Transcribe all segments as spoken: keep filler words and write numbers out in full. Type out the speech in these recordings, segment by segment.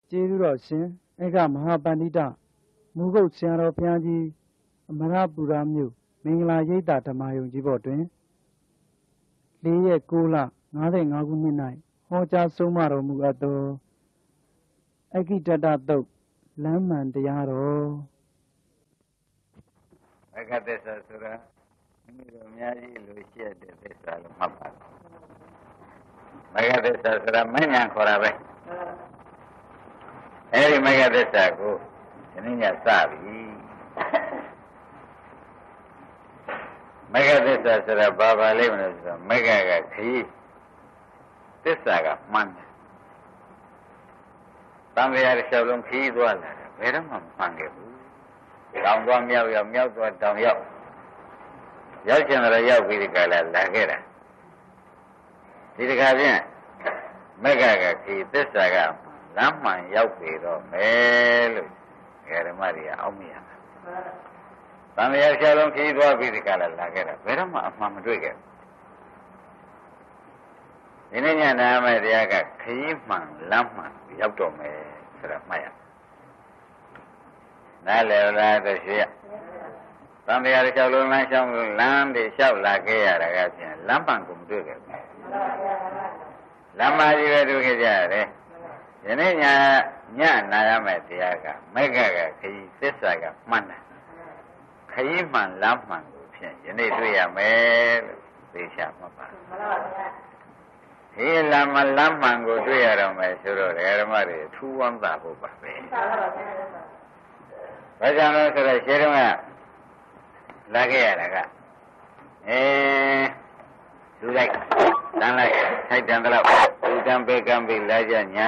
ကျေးဇူးတော်ရှင်ဧကမဟာပန္နိတမူဂုတ်ဆရာတော်ဘုရားကြီးအမရပူရမြို့မင်္ဂလာရိပ်သာဓမ္မယုံကြီးဘော်တွင်လေးရက်ကိုလငါး၅ခုနှစ်၌ဟောကြားဆုံးမတော်မူအပ်သောအက္ခိတတသုတ်လမ်းမှန်တရားတော်မဂ္ဂသစ္စာဆိုတာမိမိတို့အများကြီးလိုရှိတဲ့သစ္စာလို့မှတ်ပါမဂ္ဂသစ္စာဆိုတာမဉ္ဇဉ်ခေါ်တာပဲအဲဒီမဂ္ဂသစ္စာကိုဒီနေ့ညစပြီမဂ္ဂသစ္စာဆိုတာဘာပါလိမ့်မလို့ဆိုတော့မဂ္ဂကခရီးသစ္စာကမှန်တယ်တန်ခါရတစ်လျှောက်လုံးခရီးသွားလာတယ်ဘယ်တော့မှမမှန်ခဲ့ဘူးတောင်သွားမြောက်ရောက်မြောက်သွားတောင်ရောက်ရောက်ချင်တယ်ရောက်ပြီးဒီကလာလာခဲ့တာဒီတခါပြန်မဂ္ဂကခရီးသစ္စာကလမ်းမှန်ရောက်ပြီတော့မယ်လို့ဓမ္မတွေအောက်မြင်တာတန်လျာရှာလုံးခီးသွားပြီးဒီကလာလာခဲ့တာဘယ်တော့မှအမှန်မတွေ့ခဲ့ဘူးဒီနေ့ညနာမဲ့တရားကခရီးမှန်လမ်းမှန်ရောက်တော့မယ်ဆိုတာမှတ်ရနားလည်လားတရှိရတန်လျာရှာလုံးလမ်းရှောင်းလမ်းတွေလျှောက်လာခဲ့ရတာကဖြင့်လမ်းမှန်ကိုမတွေ့ခဲ့ဘူးလမ်းမကြီးပဲတွေ့ခဲ့ကြရတယ်ယနေ့ညညနာရမယ့်တရားကမဂ္ဂကခရီးသစ္စာကမှန်တယ်ခရီးမှန်လမ်းမှန်ကိုဖြင့်ယနေ့တွေ့ရမယ်လို့သိချမှတ်ပါဒီလမ်းမလမ်းမှန်ကိုတွေ့ရတော့မယ်ဆိုတော့ဓမ္မတွေထူးဝမ်းသာဖို့ပါပဲဘာကြောင့်လဲဆိုတော့ရှင်းတော့လာခဲ့ရတာကအဲလူလိုက်တန်းလိုက်ထိုက်တန်တော့လူတန်းပေကံပြီလာကြညာ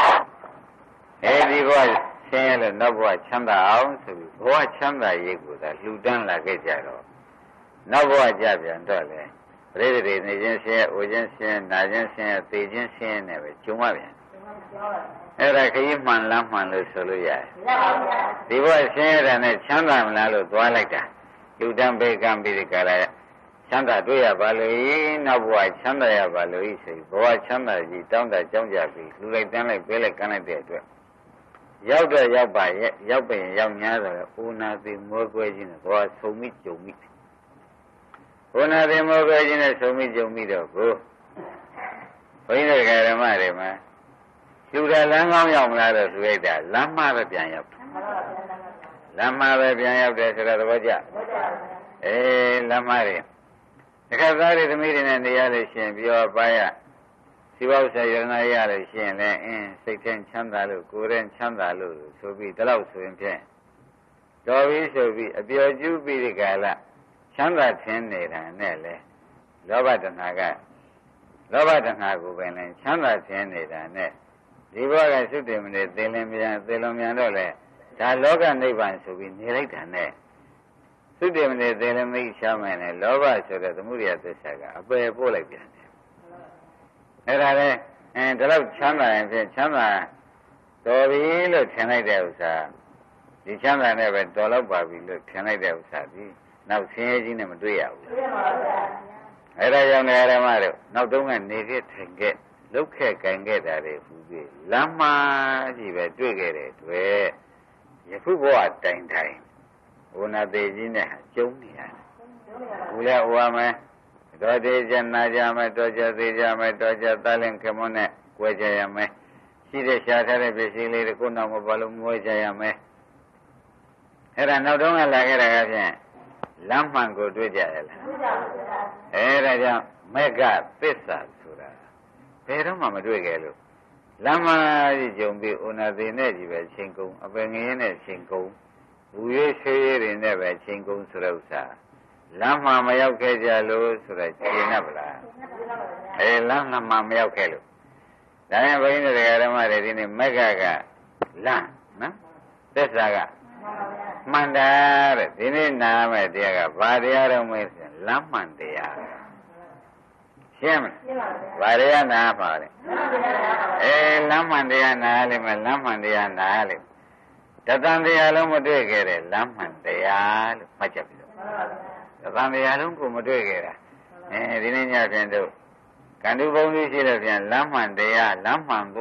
အဲဒီဘဝဆင်းရဲလို့နောက်ဘဝချမ်းသာအောင်ဆိုပြီးဘဝချမ်းသာရေးကိုသာလှူဒန်းလာခဲ့ကြတော့နောက်ဘဝကြပြန်တော့လေပရိသေနေခြင်းဆင်းရဲအိုခြင်းဆင်းရဲနာခြင်းဆင်းရဲသေခြင်းဆင်းရဲနဲ့ပဲဂျုံရပြန်အဲ့ဒါခရီးမှန်လမ်းမှန်လို့ဆိုလို့ရတယ်ဒီဘဝဆင်းရဲတဲ့နဲ့ချမ်းသာမလားလို့သွားလိုက်တာလူတန်းပေကံပြီကလည်းချမ်းသာတွေ့ရပါလို့နောက်ဘဝချမ်းသာရပါလို့ဆိုပြီးဘဝချမ်းသာကြီးတောင်းတကြောင်းကြပြီးလူလိုက်တန်းလိုက်ပေးလိုက်ကမ်းလိုက်တဲ့အတွက်ရောက်တော့ရောက်ပါရဲ့ရောက်ပင်ရောက်များတော့အိုနာသိမောကွဲခြင်းနဲ့ဘဝဆုံမိကြုံမိအိုနာသိမောကွဲခြင်းနဲ့ဆုံမိကြုံမိတော့ကိုဘုန်းကြီးတို့ဓမ္မတွေမှာလူတော်လမ်းကောင်းရောက်မလားတော့ဆိုလိုက်တာလမ်းမပဲပြန်ရောက်လမ်းမပဲပြန်ရောက်တယ်ဆိုတော့သဘောကျအေးလမ်းမတွေတခါသားတွေသမီးတွေနဲ့နေရလို့ရှင်ပြောပါရစီဝဥစ္စာယရနာရလို့ရှင်လည်းအင်းစိတ်ထဲချမ်းသာလို့ကိုယ်ထဲချမ်းသာလို့ဆိုပြီးဒီလောက်ဆိုရင်ဖြင့်တော်ပြီဆိုပြီးအပျော်ကျူးပြီးဒီကလာချမ်းသာထင်းနေတာနဲ့လေလောဘတဏှာကလောဘတဏှာကိုပဲလဲချမ်းသာထင်းနေတာနဲ့ဒီဘဝကသုတေမနေသေလင်ပြန်သေလွန်ပြန်တော့လေဒါလောကနိဗ္ဗာန်ဆိုပြီးနေလိုက်တာနဲ့သုတေမနေသေလမိတ်ရှားမယ်နဲ့လောဘဆိုတဲ့သမုဒိယသစ္စာကအပယ်ပို့လိုက်ပြန်တယ်အဲ့ဒါလေအဲဒီလောက်ချမ်းသာရင်ဖြင့်ချမ်းသာတော်ပြီလို့ထင်လိုက်တဲ့ဥစ္စာဒီချမ်းသာနဲ့ပဲတော်တော့ပါပြီလို့ထင်လိုက်တဲ့ဥစ္စာဒီနောက်ဆင်းရဲကြီးနဲ့မတွေ့ရဘူးအဲ့ဒါကြောင့်ဓမ္မတို့နောက်တုန်းကနေခဲ့ထိုင်ခဲ့လုတ်ခဲ့ကြင်ခဲ့တာတွေဟူပြီးလမ်းမကြီးပဲတွေ့ခဲ့တဲ့တွေ့ယခုဘဝတိုင်တိုင်ဝိနာသေးကြီးနဲ့ကျုံနေရတယ်။ဘူးလဲဟောမယ်တော်သေးကြနာကြမယ်တော်ကြသေးကြမယ်တော်ကြသလင်ခမွန်းနဲ့ကြွယ်ကြရမယ်ရှိတဲ့ရှားထားတဲ့ပစ္စည်းလေးတွေကိုနောက်မပါလို့မွေးကြရမယ်အဲ့ဒါနောက်တော့လာခဲ့တာကဖြင့်လမ်းမှန်ကိုတွေ့ကြရလားတွေ့ပါဘူးဗျာအဲ့ဒါကြောင့်မဂ္ဂသစ္စာဆိုတာဘယ်တော့မှမတွေ့ခဲ့လို့လမ်းမကြီးကြုံပြီးဥနာသေးနဲ့ကြီးပဲချိန်ကုန်အပင်ငင်းနဲ့ချိန်ကုန်ဘူရွေးဆေးရည်တွေနဲ့ပဲချိန်ကုန်ဆိုတဲ့ဥစ္စာလမ်းမှမရောက်ခဲ့ကြလို့ဆိုတော့ရှင်း납လားအဲလမ်းမှမရောက်ခဲ့လို့ဒါရင်ဘုန်းကြီးတို့ဓမ္မတွေဒီနေ့မဂ္ဂကလမ်းနော်သစ္စာကမှန်တာတဲ့ဒီနေ့နာမဲ့တရားကဘာတရားတော့မဲဆိုလမ်းမှန်တရားရှင်းမလားဘာတရားနာပါလဲအဲလမ်းမှန်တရားနာလိမ့်မယ်လမ်းမှန်တရားနာလိမ့်တသံတရားလုံးမတွေ့ခဲ့တဲ့လမ်းမှန်တရားလို့မှတ်ချက်ပြီးတော့တသံတရားလုံးကိုမတွေ့ခဲ့တာအဲဒီနေ့ညပြန်တော့ကန္တုဘုံကြီးရှိတဲ့ပြန်လမ်းမှန်တရားလမ်းမှန်ကို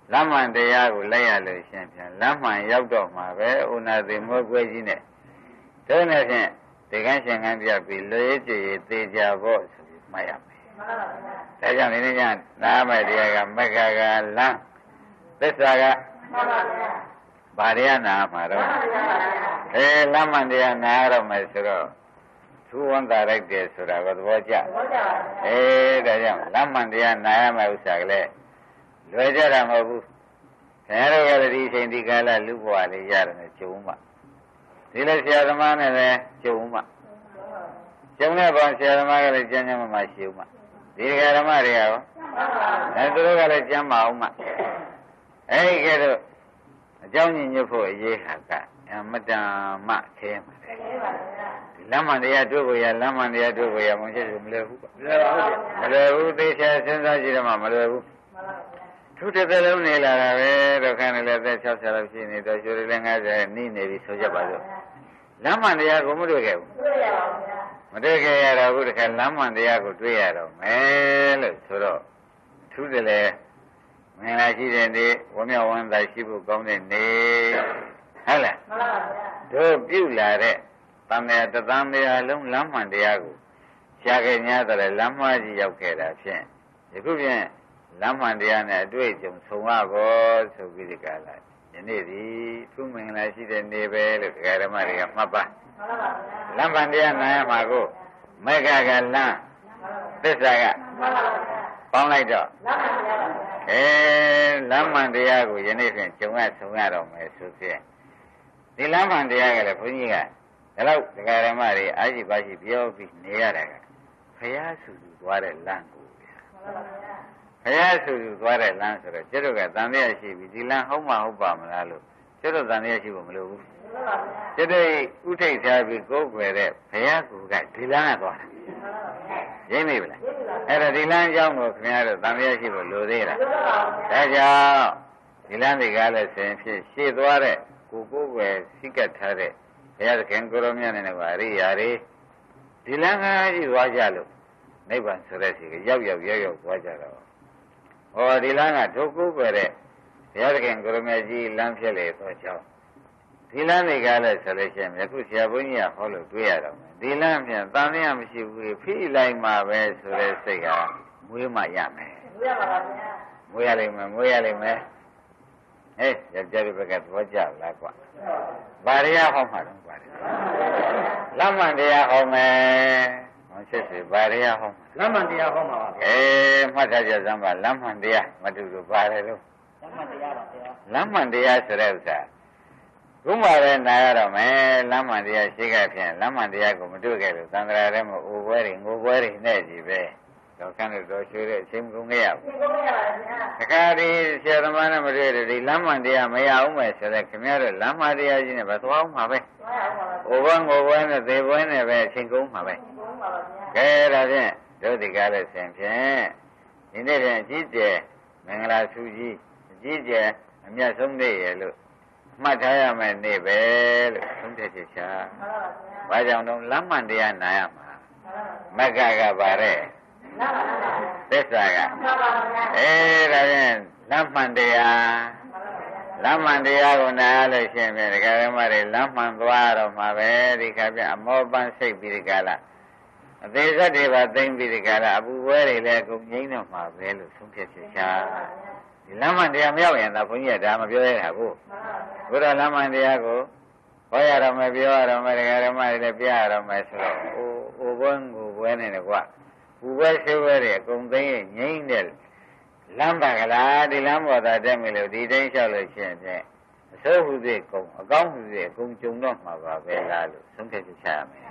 လမ်းမှန်တရားကိုလိုက်ရလို့ရှင်ဖြင့်လမ်းမှန်ရောက်တော့မှာပဲဥနာသိမွေးကွဲကြီးနဲ့ဒါနဲ့ဖြင့်ဒီကန်းရှင်ကန်းပြပြီးလွေးကြည်သေးကြဖို့ဆိုပြီးမှတ်ရမယ်မှန်ပါပါဒါကြောင့်ဒီနေ့ညနားမဲ့တရားကမက္ခကလမ်းသစ္စာကမှန်ပါပါဘာတရားနာမှာတော့အဲလမ်းမှန်တရားနာရတော့မယ်ဆိုတော့သူဝန်တာလိုက်တယ်ဆိုတာကသဘောကျသဘောကျပါဘူးအဲဒါကြောင့်လမ်းမှန်တရားနာရမယ့်ဥစ္စာကလည်းလွယ်ကြတာမဟုတ်ဘူးခင်ဗျားတို့ကလည်းဒီအချိန်ဒီကာလလူဘဝလေးရတယ်နဲ့ကျုံမှဒီလိုဆရာသမားနဲ့လည်းကျုံမှကျုံတဲ့ဘောဆရာသမားကလည်းကျမ်းကျမ်းမှမှရှိဦးမှဒီဓမ္မတွေကရောအဲသူတို့ကလည်းကျမ်းမအောင်မှအဲဒီကဲတော့အကြောင်းညညွတ်ဖို့အရေးဟာကအမတန်မှခဲမှာလမ်းမှန်တရားတွေ့ဖို့ရလမ်းမှန်တရားတွေ့ဖို့ရမဖြစ်ဘူးမလွယ်ဘူးမလွယ်ပါဘူးမလွယ်ဘူးသိချာစဉ်းစားကြည့်တော့မှမလွယ်ဘူးထူးတဲ့လုံးနေလာတာပဲတော့ခဏလည်းသက်၆၀လောက်ရှိနေတော့ကျွေးလည်း၅၀နီးနေပြီဆိုကြပါစို့လမ်းမှန်တရားကိုမတွေ့ခဲ့ဘူးတွေ့ရပါဘူးဗျာမတွေ့ခဲ့ရတော့ဘူးတခါလမ်းမှန်တရားကိုတွေ့ရတော့မယ်လို့ဆိုတော့ထူးတယ်လေမင်္ဂလာရှိတဲ့နေ့ဝမ်းမြောက်ဝမ်းသာရှိဖို့ကောင်းတဲ့နေ့ဟုတ်လားမှန်ပါဗျာတို့ပြုလာတဲ့တန်မြတ်တန်မြတ်လုံးလမ်းမှန်တရားကိုရှားခဲ့냐တယ်လမ်းမကြီးရောက်ခဲ့တာဖြင့်ဒီခုဖြင့်လမ်းမှန်တရားနဲ့အတွေ့အကြုံဆုံရဖို့ဆိုပြီးဒီကလာယနေ့ဒီသူမင်္ဂလာရှိတဲ့နေ့ပဲလို့ဒကာဓမ္မတွေကမှတ်ပါမှန်ပါဗျာလမ်းမှန်တရားနာရမှာကိုမေဃကလမ်းသစ္စာကမှန်ပါဗျာပေါင်းလိုက်တော့လမ်းမှန်တရားပါဗျာအဲလမ်းမှန်တရားကိုယနေ့ဖြင့်ကြုံရဆုံရတော့မယ်ဆိုဖြင့်ဒီလမ်းမှန်တရားကလည်းဘုန်းကြီးကဒါတော့ဒကာဓမ္မတွေအာရှိပါရှိပြောပြီးနေရတာကဘုရားစုစုသွားတဲ့လမ်းကိုဗျာမှန်ပါဗျာဘုရားဆိုသူသွားတဲ့လမ်းဆိုတော့ကျတို့ကတန်တရားရှိပြီဒီလမ်းဟုတ်မှဟုတ်ပါမလားလို့ကျတို့တန်တရားရှိဖို့မလိုဘူးကျတို့ဥထိတ်ထားပြီးကိုယ်ွယ်တဲ့ဘုရားကူကဒီလမ်းကသွားတာရင်းမိဗလားအဲ့ဒါဒီလမ်းအကြောင်းကိုခင်ဗျားတို့တန်တရားရှိဖို့လိုသေးလားဒါကြောင့်ဒီလမ်းတွေကလည်းဆင်ဖြစ်ရှေ့သွားတဲ့ကိုကိုယ်ွယ်စိကတ်ထားတဲ့ဘုရားသခင်ကိုရောမြတ်နဲ့ကအရိယာတွေဒီလမ်းကကြီးသွားကြလို့နိဗ္ဗာန်ဆိုတဲ့စီကရောက်ရောက်ရောက်ရောက်သွားကြတော့ဟောဒီလမ်းကဒုက္ခပဲတဲ့ဘုရားသခင်ကိုရမကြီးလမ်းဖြစ်လေတော့ကြောင်းဒီလမ်းတွေကလည်းဆိုလို့ရှိရင်အခုဆရာဘုန်းကြီးကဟောလို့တွေ့ရတော့မယ်ဒီလမ်းပြန်တန်တရားမရှိဘူးဖိလိုက်မှပဲဆိုတဲ့စိတ်ကမွေးမှရမယ်မွေးရပါပါဗျာမွေးရလိမ့်မယ်မွေးရလိမ့်မယ်ဟဲ့ရကြတဲ့ဘက်ကသဘောကျလားကွာဘာရဟောမှာတော့ကွာလမ်းမှန်တရားဟောမယ်ဆက်စေဘာရဟောလမ်းမှန်တရားဟောမှာပါဗျာအေးမှတ်ထားကြစမ်းပါလမ်းမှန်တရားမတူလို့ပါတယ်လို့လမ်းမှန်တရားပါဗျာလမ်းမှန်တရားဆိုတဲ့ဥစ္စာဘုမာလည်းနာရတော့မယ်လမ်းမှန်တရားရှိခဲ့ဖြင့်လမ်းမှန်တရားကိုမတွေ့ခဲ့လို့သံဃာထဲမှာအိုပွဲတွေငိုပွဲတွေနဲ့ကြည့်ပဲတော့ခန်းတော့ရွှေတဲ့အချိန်ကုန်ခဲ့ရဘူးကုန်ခဲ့ရပါဗျာတခါဒီဆရာသမားနဲ့မတွေ့တဲ့ဒီလမ်းမှန်တရားမရအောင်မယ်ဆိုတဲ့ခင်ဗျားတို့လမ်းမှန်တရားကြီးနဲ့ပဲသွားအောင်မှာပဲသွားအောင်ပါပဲအိုပွဲငိုပွဲနဲ့သေပွဲနဲ့ပဲအချိန်ကုန်မှာပဲကဲဒါဖြင့်ဒုတိကလည်းဆင်ဖြင့်ဒီနေ့ပြန်အကြီးကျယ်မင်္ဂလာစုကြီးအကြီးကျယ်အမြတ်ဆုံးနေ့ရလို့မှတ်ထားရမယ်နေ့ပဲလို့သုံးထည့်ချက်ချာမှန်ပါဗျာဘာကြောင့်တော့လမ်းမှန်တရားနာရမှာမက္ခကပါတဲ့သစ္စာကမှန်ပါဗျာအဲဒါဖြင့်လမ်းမှန်တရားလမ်းမှန်တရားကိုနာရလို့ရှိရင်ဒကာဓမ္မတွေလမ်းမှန်သွားတော့မှာပဲဒီခါပြအမောပန်းစိတ်ပြီးဒီကလာအသေးစက်တွေပါသိမ့်ပြီးဒီကလာအပူပွဲတွေလည်းအကုန်ငိမ့်တော့မှာပဲလို့ဆုံးဖြတ်ချက်ချဒီလမ်းမှန်တရားမရောက်ရင်တော့ဘုန်းကြီးကဒါမပြောရတာဘူးဘုရားလမ်းမှန်တရားကိုဟောရတော့မယ်ပြောရတော့မယ်ဒကာဓမ္မတွေလည်းပြရတော့မယ်ဆိုတော့အိုအိုဘွန်းကိုဘွဲနေတယ်ကွာပူပွဲဆေးပွဲတွေအကုန်သိမ့်ငိမ့်တဲ့လမ်းပါကလားဒီလမ်းပေါ်သာတက်မယ်လို့ဒီတိုင်းလျှောက်လို့ရှိရင်ဖြင့်အစိုးဟုစေကုံအကောင်းဟုစေအကုန်ကြုံတော့မှာပါပဲလားလို့ဆုံးဖြတ်ချက်ချရမယ်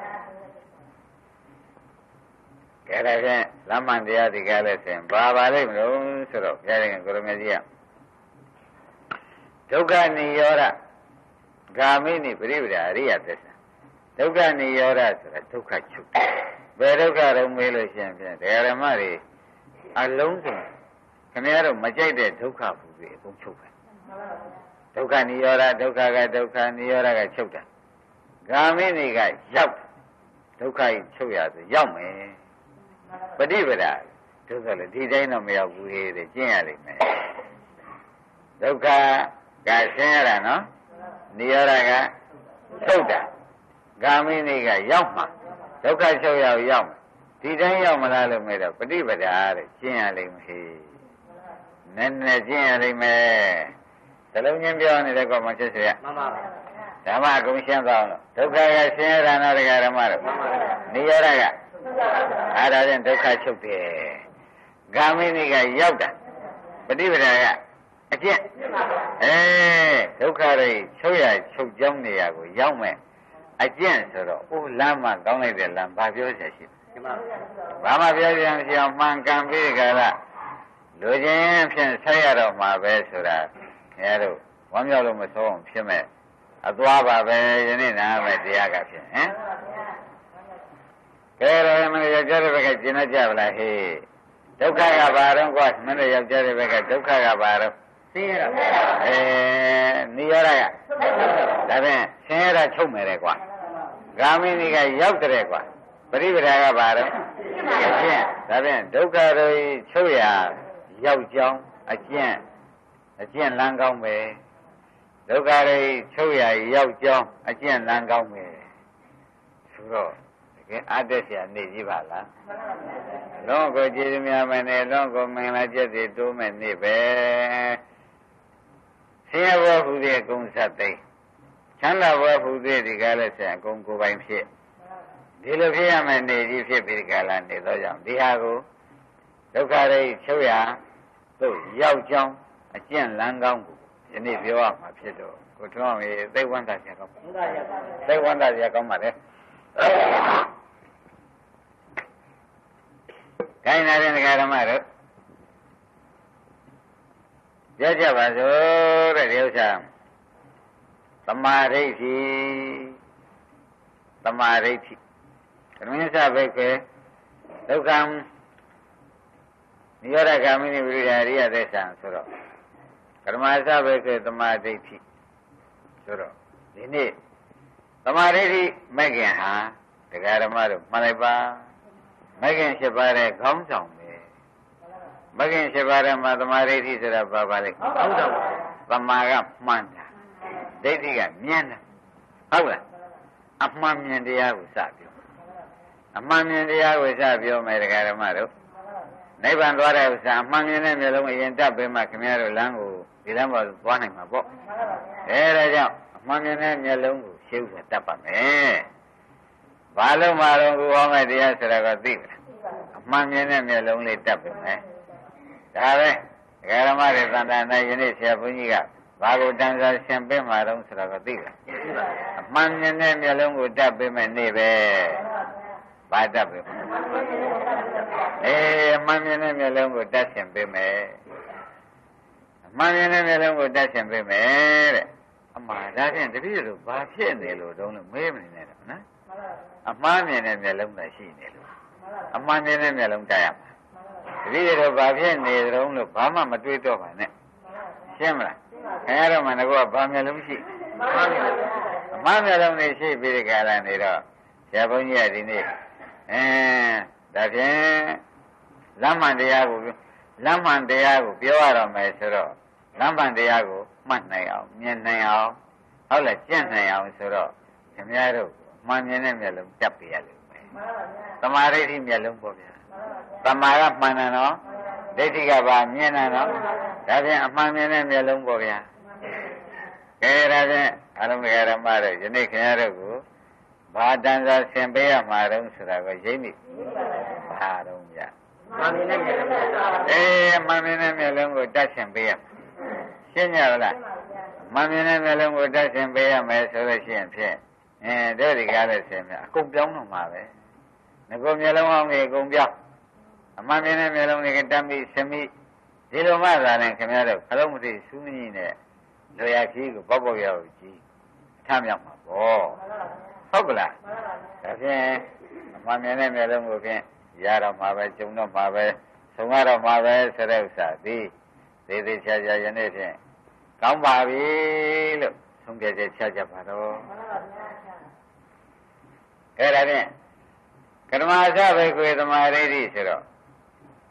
ကဲဒါဖြင့်လမ်းမှန်တရားဒီကလည်းဆင်ဘာပါလိမ့်မလို့ဆိုတော့ဘုရားရှင်ကိုရမေကြီးကဒုက္ခនិရောဓဂာမိနိပရိပဒအရိယသစ္စာဒုက္ခនិရောဓဆိုတာဒုက္ခချုပ်ဘယ်ဒုက္ခတော့မေးလို့ရှိရင်ဖြင့်ဒကာဓမ္မတွေအလုံးစုံခင်ဗျားတို့မကြိုက်တဲ့ဒုက္ခပူတွေအကုန်ချုပ်တယ်ဒုက္ခនិရောဓဒုက္ခကဒုက္ခនិရောဓကချုပ်တာဂာမိနိကရောက်ဒုက္ခကြီးချုပ်ရဆိုရောက်မယ်ပฏิပဒါဒုက္ခလည်းဒီတိုင်းတော့မရောက်ဘူးဟေးတဲ့ကျင့်ရလိမ့်မယ်ဒုက္ခကဆင်းရဲတာနော်နိရောဓကချုပ်တာဂာမိနိကရောက်မှာဒုက္ခချုပ်ရောက်ရောက်မှာဒီတိုင်းရောက်မလားလို့မေးတော့ပฏิပဒါတဲ့ကျင့်ရလိမ့်မယ်နည်းနည်းကျင့်ရလိမ့်မယ်တလုံးချင်းပြောနေတဲ့ကောမှချက်ချက်ရမှန်ပါပါဓမ္မအကုန်ရှင်းသွားအောင်ဒုက္ခကဆင်းရဲတာနော်တရားဓမ္မတို့နိရောဓကအဲ့ဒါဖြင့်ဒုက္ခချုပ်တယ်ဂာမိနိကရောက်တာပฏิပဒါကအကျင့်အဲဒုက္ခတွေချုပ်ရချုပ်ကြောင်းနေရာကိုရောက်မယ်အကျင့်ဆိုတော့အိုးလမ်းမှာကောင်းလိုက်တဲ့လမ်းဘာပြောချင်ရှိဘာမှပြောချင်မရှိအောင်မှန်ကန်ပြီးကြလားလူချင်းဖြင့်ဆက်ရတော့မှာပဲဆိုတာခင်ဗျားတို့ဝမ်းမြောက်လို့မဆုံးအောင်ဖြစ်မဲ့အသွားပါပဲယနေ့နားမဲ့တရားကဖြစ်ဟင်ကဲတော့မင်းယောက်ျားတဲ့ဘက်ကကျင်တတ်ကြပါလားဟေးဒုက္ခကဘာတော့ကွာမင်းတို့ယောက်ျားတဲ့ဘက်ကဒုက္ခကဘာတော့ဆင်းရဲတာအဲနိရောဓကဒါဖြင့်ဆင်းရဲတာချုပ်မယ်တဲ့ကွာဂာမိနိကရောက်တဲ့ကွာပရိပဒါကဘာတော့အကျင့်ဒါဖြင့်ဒုက္ခတွေချုပ်ရရောက်ကြောင်းအကျင့်အကျင့်လမ်းကောင်းပဲဒုက္ခတွေချုပ်ရရောက်ကြောင်းအကျင့်လမ်းကောင်းပဲဆိုတော့တကယ်အတ္တဆရာနေကြည့်ပါလားလုံးကိုကြည်သူများမယ်နဲ့လုံးကိုမင်္ဂလာကျက်စီတိုးမဲ့နေပဲဆင်းရဲဘောဟူသည်ကုံစတ်သိချမ်းသာဘောဟူသည်ဒီကားလည်းဆရာအကုန်ကိုယ်ပိုင်ဖြစ်ဒီလိုဖြစ်ရမယ်နေကြီးဖြစ်ပြီးဒီကားလာနေတော့ကြောင့်ဒီဟာကိုဒုက္ခတွေချုပ်ရသို့ရောက်ကြောင်းအကျင့်လမ်းကောင်းကိုယနေ့ပြောရမှာဖြစ်တော့ကိုထွန်းအောင်သိဝန္တာဆရာကောင်းသိဝန္တာဆရာကောင်းပါလေခိုင်းနေတဲ့ဒကာဓမ္မတို့ပြောကြပါစို့တဲ့ဒီဥစ္စာသမာဓိဋ္ဌိသမာဓိဋ္ဌိကရမစ္စဘိက္ခေဒုက္ခံနိရောဓဂာမိနိဝိရိယအရိယသစ္စာဆိုတော့ကရမစ္စဘိက္ခေသမာဓိဋ္ဌိဆိုတော့ဒီနေ့သမာဓိဋ္ဌိမဲ့ခင်ဟာဒကာဓမ္မတို့မှတ်လိုက်ပါမဲ့ခင်ဖြစ်ပါတဲ့ခေါင်းဆောင်ပဲမဲ့ခင်ဖြစ်ပါတဲ့မှာသမာဓိဋ္ဌိဆိုတာဘာပါလဲခေါင်းဆောင်သမာကမှန်တာဒိဋ္ဌိကမြင်တာဟုတ်လားအမှန်မြင်တရားကိုစပြောအမှန်မြင်တရားကိုစပြောမယ်ဒကာဓမ္မတို့နိဗ္ဗာန်သွားတဲ့ဥစ္စာအမှန်မြင်တဲ့မျိုးလုံးအရင်တတ်ပေးမှခင်ဗျားတို့လမ်းကိုဒီလမ်းပေါ်သွားနိုင်မှာပေါ့အဲဒါကြောင့်အမှန်မြင်တဲ့မျိုးလုံးကိုရှင်းဥစွာတတ်ပါမယ်ဘာလို့မှတော့ကိုဟောမဲ့တရားဆိုတာကသိမလားအမှန်မြင်တဲ့မျိုးလုံးလေးတတ်ပေးမယ်ဒါပဲဒကာဓမ္မတွေသံဃာနဲ့ယနေ့ဆရာဘုန်းကြီးကဘာကိုတန်ဆာရှင်ပေးမှာတော့ဆိုတာကသိလားအမှန်မြင်တဲ့မျိုးလုံးကိုတတ်ပေးမယ်နေပဲဘာတတ်ပေးမလဲအေးအမှန်မြင်တဲ့မျိုးလုံးကိုတတ်ရှင်ပေးမယ်အမှန်မြင်တဲ့မျိုးလုံးကိုတတ်ရှင်ပေးမယ်တဲ့အမှားဒါဖြင့်တပည့်တို့ဘာဖြစ်နေလို့တုံးလို့မေးမနေနဲ့တော့နော်အမှားမြင်တဲ့မျိုးလုံးသာရှိနေလို့အမှန်မြင်တဲ့မျိုးလုံးတတ်ရမှာတပည့်တို့ဘာဖြစ်နေတုံးလို့ဘာမှမတွေးတော့ပါနဲ့ရှင်းမလားခင်ဗျားတို့မှငါကဘာမျိုးလုံးရှိအမှားမျိုးလုံးနေရှိပြီးဒီကရနေတော့ဆရာဘုန်းကြီးကဒီနေ့အဲဒါဖြင့်လမ်းမှန်တရားကိုလမ်းမှန်တရားကိုပြောရတော့မယ်ဆိုတော့လမ်းမှန်တရားကိုမှတ်နိုင်အောင်မြင်နိုင်အောင်ဟုတ်လားကျင့်နိုင်အောင်ဆိုတော့ခင်ဗျားတို့မှန်မြင်တဲ့မျက်လုံးတက်ပြရလိမ့်မယ်သမာဓိဋ္ဌိမျက်လုံးပေါ့ဗျာသမာကမှန်တယ်နော်ဒိဋ္ဌိကပါမြင်တယ်နော်ဒါဖြင့်အမှန်မြင်တဲ့မျက်လုံးပေါ့ဗျာကဲဒါဖြင့်အလုံးစုံဓမ္မတို့ယနေ့ခင်ဗျားတို့ကိုဘာတန်စာဆင်ပေးရမှာတုံးဆိုတာကိုရိပ်မိဘာတုံးကြမှန်မြင်တဲ့မျက်လုံးအေးမှန်မြင်တဲ့မျက်လုံးကိုတတ်ဆင်ပေးရရှင်းကြလားမှန်မြင်တဲ့မျက်လုံးကိုတတ်ဆင်ပေးရမယ်ဆိုလို့ရှိရင်ဖြင့်အဲတို့ဒီကားလည်းဆင်မြအကုန်ပြောင်းတော့မှာပဲငကိုမျက်လုံးအောင်ကြီးအကုန်ပြောင်းအမှန်မြင်တဲ့မျက်လုံးတွေကတတ်မိဆမိဒီလိုမှသာလည်းခင်ဗျားတို့ခလုံးမသိစူးမကြီးနဲ့လွယ်ရခီးကိုပေါက်ပေါက်ရောက်ကြည့်အထမြောက်မှာပေါ့ဟုတ်ကလားဒါဖြင့်အမှန်မြင်တဲ့မျက်လုံးကိုဖြင့်ရတော့မှာပဲကျုံတော့မှာပဲဆုံရတော့မှာပဲဆိုတဲ့ဥစ္စာဒီသေးသေးချာချာယနေ့ဖြင့်ကောင်းပါပြီလို့ဆုံးဖြတ်ချက်ချကြပါတော့အဲ့ဒါဖြင့်ကဓမ္မအစဘိက္ခွေသမာဓိဋ္ဌိဆိုတော့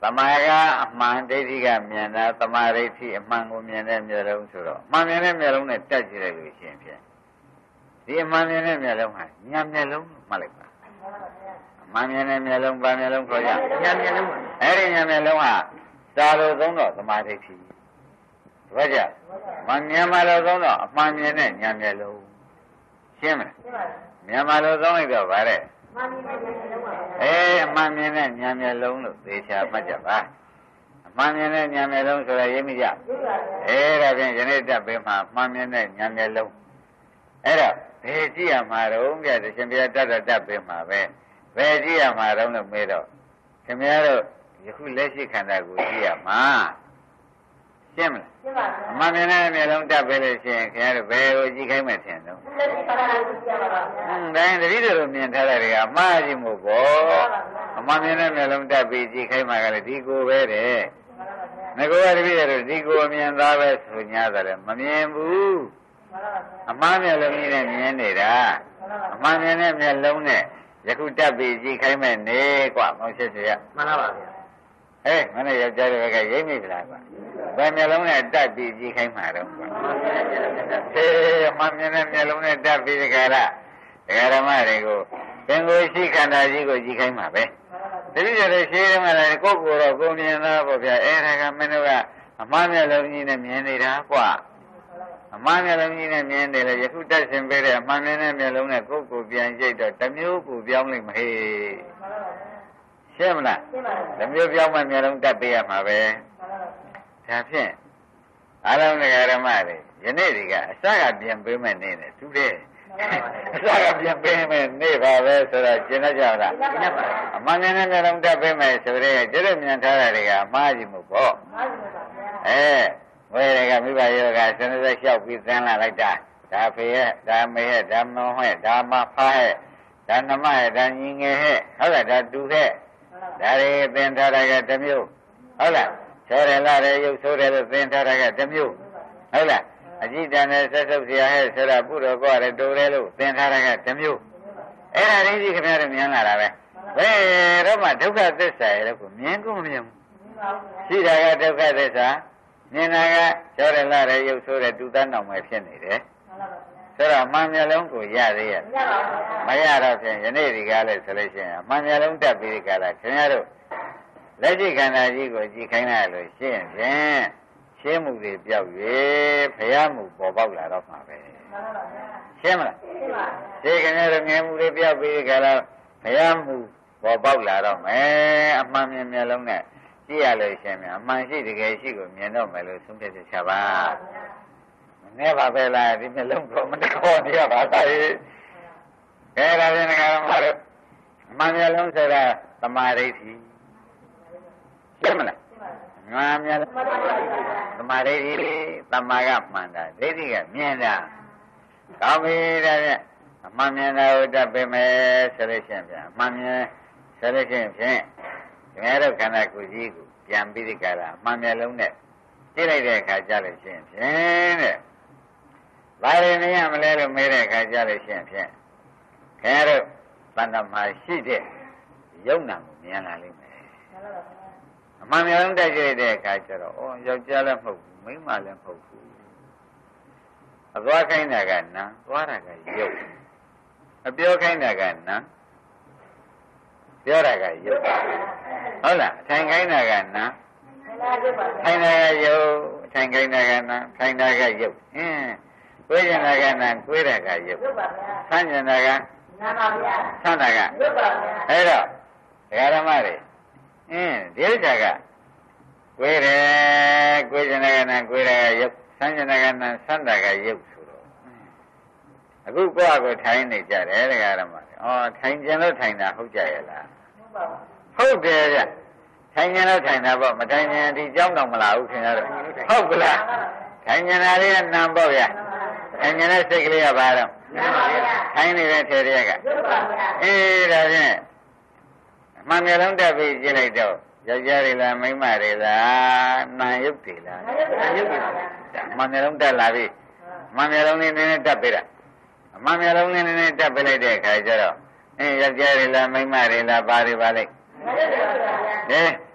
သမာကအမှန်ဒိဋ္ဌိကမြင်တာသမာဓိဋ္ဌိအမှန်ကိုမြင်တဲ့မျက်လုံးဆိုတော့အမှန်မြင်တဲ့မျက်လုံးနဲ့တက်ကြည့်လိုက်လို့ရှိရင်ဖြင့်ဒီအမှန်မြင်တဲ့မျက်လုံးဟာညာမျက်လုံးမှတ်လိုက်ပါအမှန်မြင်တဲ့မျက်လုံးပါမျက်လုံးခေါ်ကြညာမျက်လုံးအဲ့ဒီညာမျက်လုံးဟာသာလို့သုံးတော့သမာဓိဋ္ဌိဘာကြမမြင်မှလို့သုံးတော့အမှန်မြင်တဲ့ညာမျက်လုံးရှင်းမလားမြင်မှလို့သုံးလိုက်တော့ဗါတဲ့အေးအမှန်မြင်တဲ့ဉာဏ်မျက်လုံးလို့သေချာမှတ်ကြပါအမှန်မြင်တဲ့ဉာဏ်မျက်လုံးဆိုတာရိပ်မိကြအေးဒါဖြင့်ယနေ့တက်ပေးမှာအမှန်မြင်တဲ့ဉာဏ်မျက်လုံးအဲ့တော့ဘယ်ကြည့်ရမှာတော့ကြတဲ့ရှင်ဘုရားတတ်တတ်ပေးမှာပဲဘယ်ကြည့်ရမှာတော့လို့မေးတော့ခင်ဗျားတို့ယခုလက်ရှိခန္ဓာကိုကြည့်ရမှာရှင်းမလားရှင်းပါပြီအမှန်မြင်တဲ့မျက်လုံးတက်ပေးလို့ရှိရင်ခင်ဗျားတို့ဘယ်ကိုကြည့်ခိုင်းမှထင်တော့လက်ရှိခန္ဓာကိုကြည့်ရပါပါဟွန်းတိုင်းတတိတို့မြင်ထားတဲ့တွေကမှားကြည့်မို့ပေါ့အမှန်မြင်တဲ့မျက်လုံးတက်ပြီးကြည့်ခိုင်းမှကလည်းဒီကိုပဲတဲ့ငါကတပည့်ရတို့ဒီကိုအမြင်သားပဲဆို냐တယ်မမြင်ဘူးအမှားမျက်လုံးကြီးနဲ့မြင်နေတာအမှန်မြင်တဲ့မျက်လုံးနဲ့ယခုတက်ပြီးကြည့်ခိုင်းမဲ့နေกว่าမောင်ရှိစေရမှန်ပါပါဗျာအေးမနေ့ယောက်ျားတွေကရိပ်မိသလားကွာဘယ်မျက်လုံးနဲ့တက်ပြီးကြည့်ခိုင်းမှာတော့ကွာဟေးအမှန်မြင်တဲ့မျက်လုံးနဲ့တက်ပြီးတကယ်လားဒကာဓမ္မတွေကိုသင်္ကိုယ်ရှိခန္ဓာကြီးကိုကြည့်ခိုင်းမှာပဲတတိယလည်းရှင်းတယ်မလားကိုယ့်ကိုယ်တော့ကိုယ်မြင်သားပေါ့ဗျာအဲဒါကမင်းတို့ကအမှားမျက်လုံးကြီးနဲ့မြင်နေတာကွာအမှားမျက်လုံးကြီးနဲ့မြင်တယ်လေယခုတက်ရှင်ပေးတဲ့အမှန်မြင်တဲ့မျက်လုံးနဲ့ကိုယ့်ကိုယ်ပြန်ကြည့်တော့တစ်မျိုးကိုပြောင်းလိုက်မဟေးရှင်းမလားတစ်မျိုးပြောင်းမှမျက်လုံးတက်ပေးရမှာပဲဒါဖြင့်အားလုံးဒကာဓမ္မတွေယနေ့ဒီကအစကပြန်ပေးမဲ့နေတယ်သူတဲ့အစကပြန်ပေးမဲ့နေပါပဲဆိုတော့ရှင်းတတ်ကြလားအမှန်မြင်တဲ့မျက်လုံးတက်ပေးမဲ့ဆိုတဲ့ကျတဲ့မြင်ထားတာတွေကအမှားကြီးမို့ပေါ့အဲဝဲတွေကမိဘယောကစနေစက်လျှောက်ပြီးသင်လာလိုက်တာဒါဖေရဲ့ဒါမေရဲ့ဒါမောဟဲ့ဒါမဖားရဲ့ဒါနမရဲ့ဒါညီငယ်ဟဲ့ဟုတ်လားဒါတူဟဲ့ဒါတွေသင်ထားတာကတစ်မျိုးဟုတ်လားချောရလာတဲ့ရုပ်ဆိုးတယ်လို့သင်ထားတာကတစ်မျိုးဟုတ်လားအကြည့်တန်တဲ့ဆက်စုပ်เสียဟဲ့ဆိုတာပုတော်ကောရတယ်တူတယ်လို့သင်ထားတာကတစ်မျိုးအဲ့ဒါလေးကြီးခင်ဗျားတို့မြင်လာတာပဲဘယ်တော့မှဒုက္ခသစ္စာရဲ့လို့ကိုမြင်ကိုမမြင်ဘူးရှိတာကဒုက္ခသစ္စာမြင်တာကကျော်ရလာတဲ့ရုပ်ဆိုးတဲ့တူတန်းတော်မယ်ဖြစ်နေတယ်ဆိုတော့မှန်မျက်လုံးကိုရသေးရဲ့မရတော့ဖြင့်ယနေ့ဒီကားလဲဆိုလို့ရှိရင်မှန်မျက်လုံးတက်ပြီးဒီကားလားခင်ဗျားတို့လက်ရှိခန္ဓာကြီးကိုကြည့်ခိုင်းလိုက်လို့ရှိရင်ဖြင့်ရှင်းမှုတွေပြောက်၍ဖယားမှုပေါ်ပေါက်လာတော့မှာပဲရှင်းမလားရှင်းပါဒီခင်ဗျားတို့ငယ်မှုတွေပြောက်ပြီးဒီကားလားဖယားမှုပေါ်ပေါက်လာတော့မယ်အမှန်မြင်မျက်လုံးနဲ့ကြည့်ရလို့ရှင်များအမှန်ရှိတကယ်ရှိကိုမြင်တော့မယ်လို့သုံးဖြတ်ချက်ချပါမနဲ့ပါပဲလားဒီမျက်လုံးကိုမတခေါ်နေရပါသားရဲ့ကဲဒါဖြင့်ငါတို့အမှန်မျက်လုံးဆိုတာသမာဓိဋ္ဌိရှင်းမလားငါမျက်လုံးသမာဓိဋ္ဌိသမာကမှန်တာဒိဋ္ဌိကမြင်တာကောင်းပြီဒါဖြင့်အမှန်မြင်တာကိုတတ်ပေမဲ့ဆိုလို့ရှိရင်ဗျာအမှန်မြင်ဆိုလို့ရှိရင်ဖြင့်ငါတို့ခန္ဓာကိုယ်ကြီးကိုပြန်ပြီးဒီကရာအမှန်မျက်လုံးနဲ့ကြည့်လိုက်တဲ့အခါကျလို့ရှိရင်ဖြင့်တဲ့ဘာရင်းနေရမလဲလို့မေးတဲ့အခါကျလို့ရှိရင်ဖြင့်ခင်ဗျားတို့တဏ္ဍမှာရှိတဲ့ယုံနာကိုမြင်လာလိမ့်မယ်အမှန်မျက်လုံးတက်ကြည့်တဲ့အခါကျတော့ဩယောက်ျားလည်းမဟုတ်ဘူးမိန်းမလည်းမဟုတ်ဘူးအသွားခိုင်းတာကနံသွားတာကယုတ်အပြောခိုင်းတာကနံပြောတာကယုတ်ဟုတ်လားထိုင်ခိုင်းတာကနာထိုင်တာကယုတ်ထိုင်ခိုင်းတာကနာထိုင်တာကယုတ်အင်းကိုယ်ကျင်တာကနာကိုယ်တာကယုတ်ဆန်းကျင်တာကနာပါဗျာဆန်းတာကယုတ်ပါဗျာအဲ့တော့ဒကာဓမ္မတွေအင်းဒီဥစ္စာကကိုယ်တယ်ကိုယ်ကျင်တာကနာကိုယ်တာကယုတ်ဆန်းကျင်တာကနာဆန်းတာကယုတ်ဆိုတော့အခုကိုယ့်အကိုထိုင်နေကြတယ်ဒကာဓမ္မတွေဩထိုင်ကျင်လို့ထိုင်တာဟုတ်ကြရဲ့လားဟုတ်တယ်ဗျထိုင်ကျင်လို့ထိုင်တာပေါ့မထိုင်ကျင်ဒီကြောင်းတော့မလာဘူးခင်ဗျားတို့ဟုတ်ကလားထိုင်ကျင်တာလေးကနံပေါ့ဗျထိုင်ကျင်တဲ့စိတ်ကလေးကဘာတော့ထိုင်နေတဲ့ထေရကအေးဒါဖြင့်အမှန်မျက်လုံးတက်ပြီးကြည့်လိုက်တော့ယောက်ျားတွေလားမိန်းမတွေလားနာယုတ်တွေလားနာယုတ်တွေအမှန်မျက်လုံးတက်လာပြီအမှန်မျက်လုံးလေးနည်းနည်းတက်ပြီလားအမှန်မျက်လုံးလေးနည်းနည်းတက်ပြလိုက်တဲ့အခါကျတော့အင်းယောက်ျားတွေလားမိန်းမတွေလားဘာတွေပါလိမ့်ဟဲ့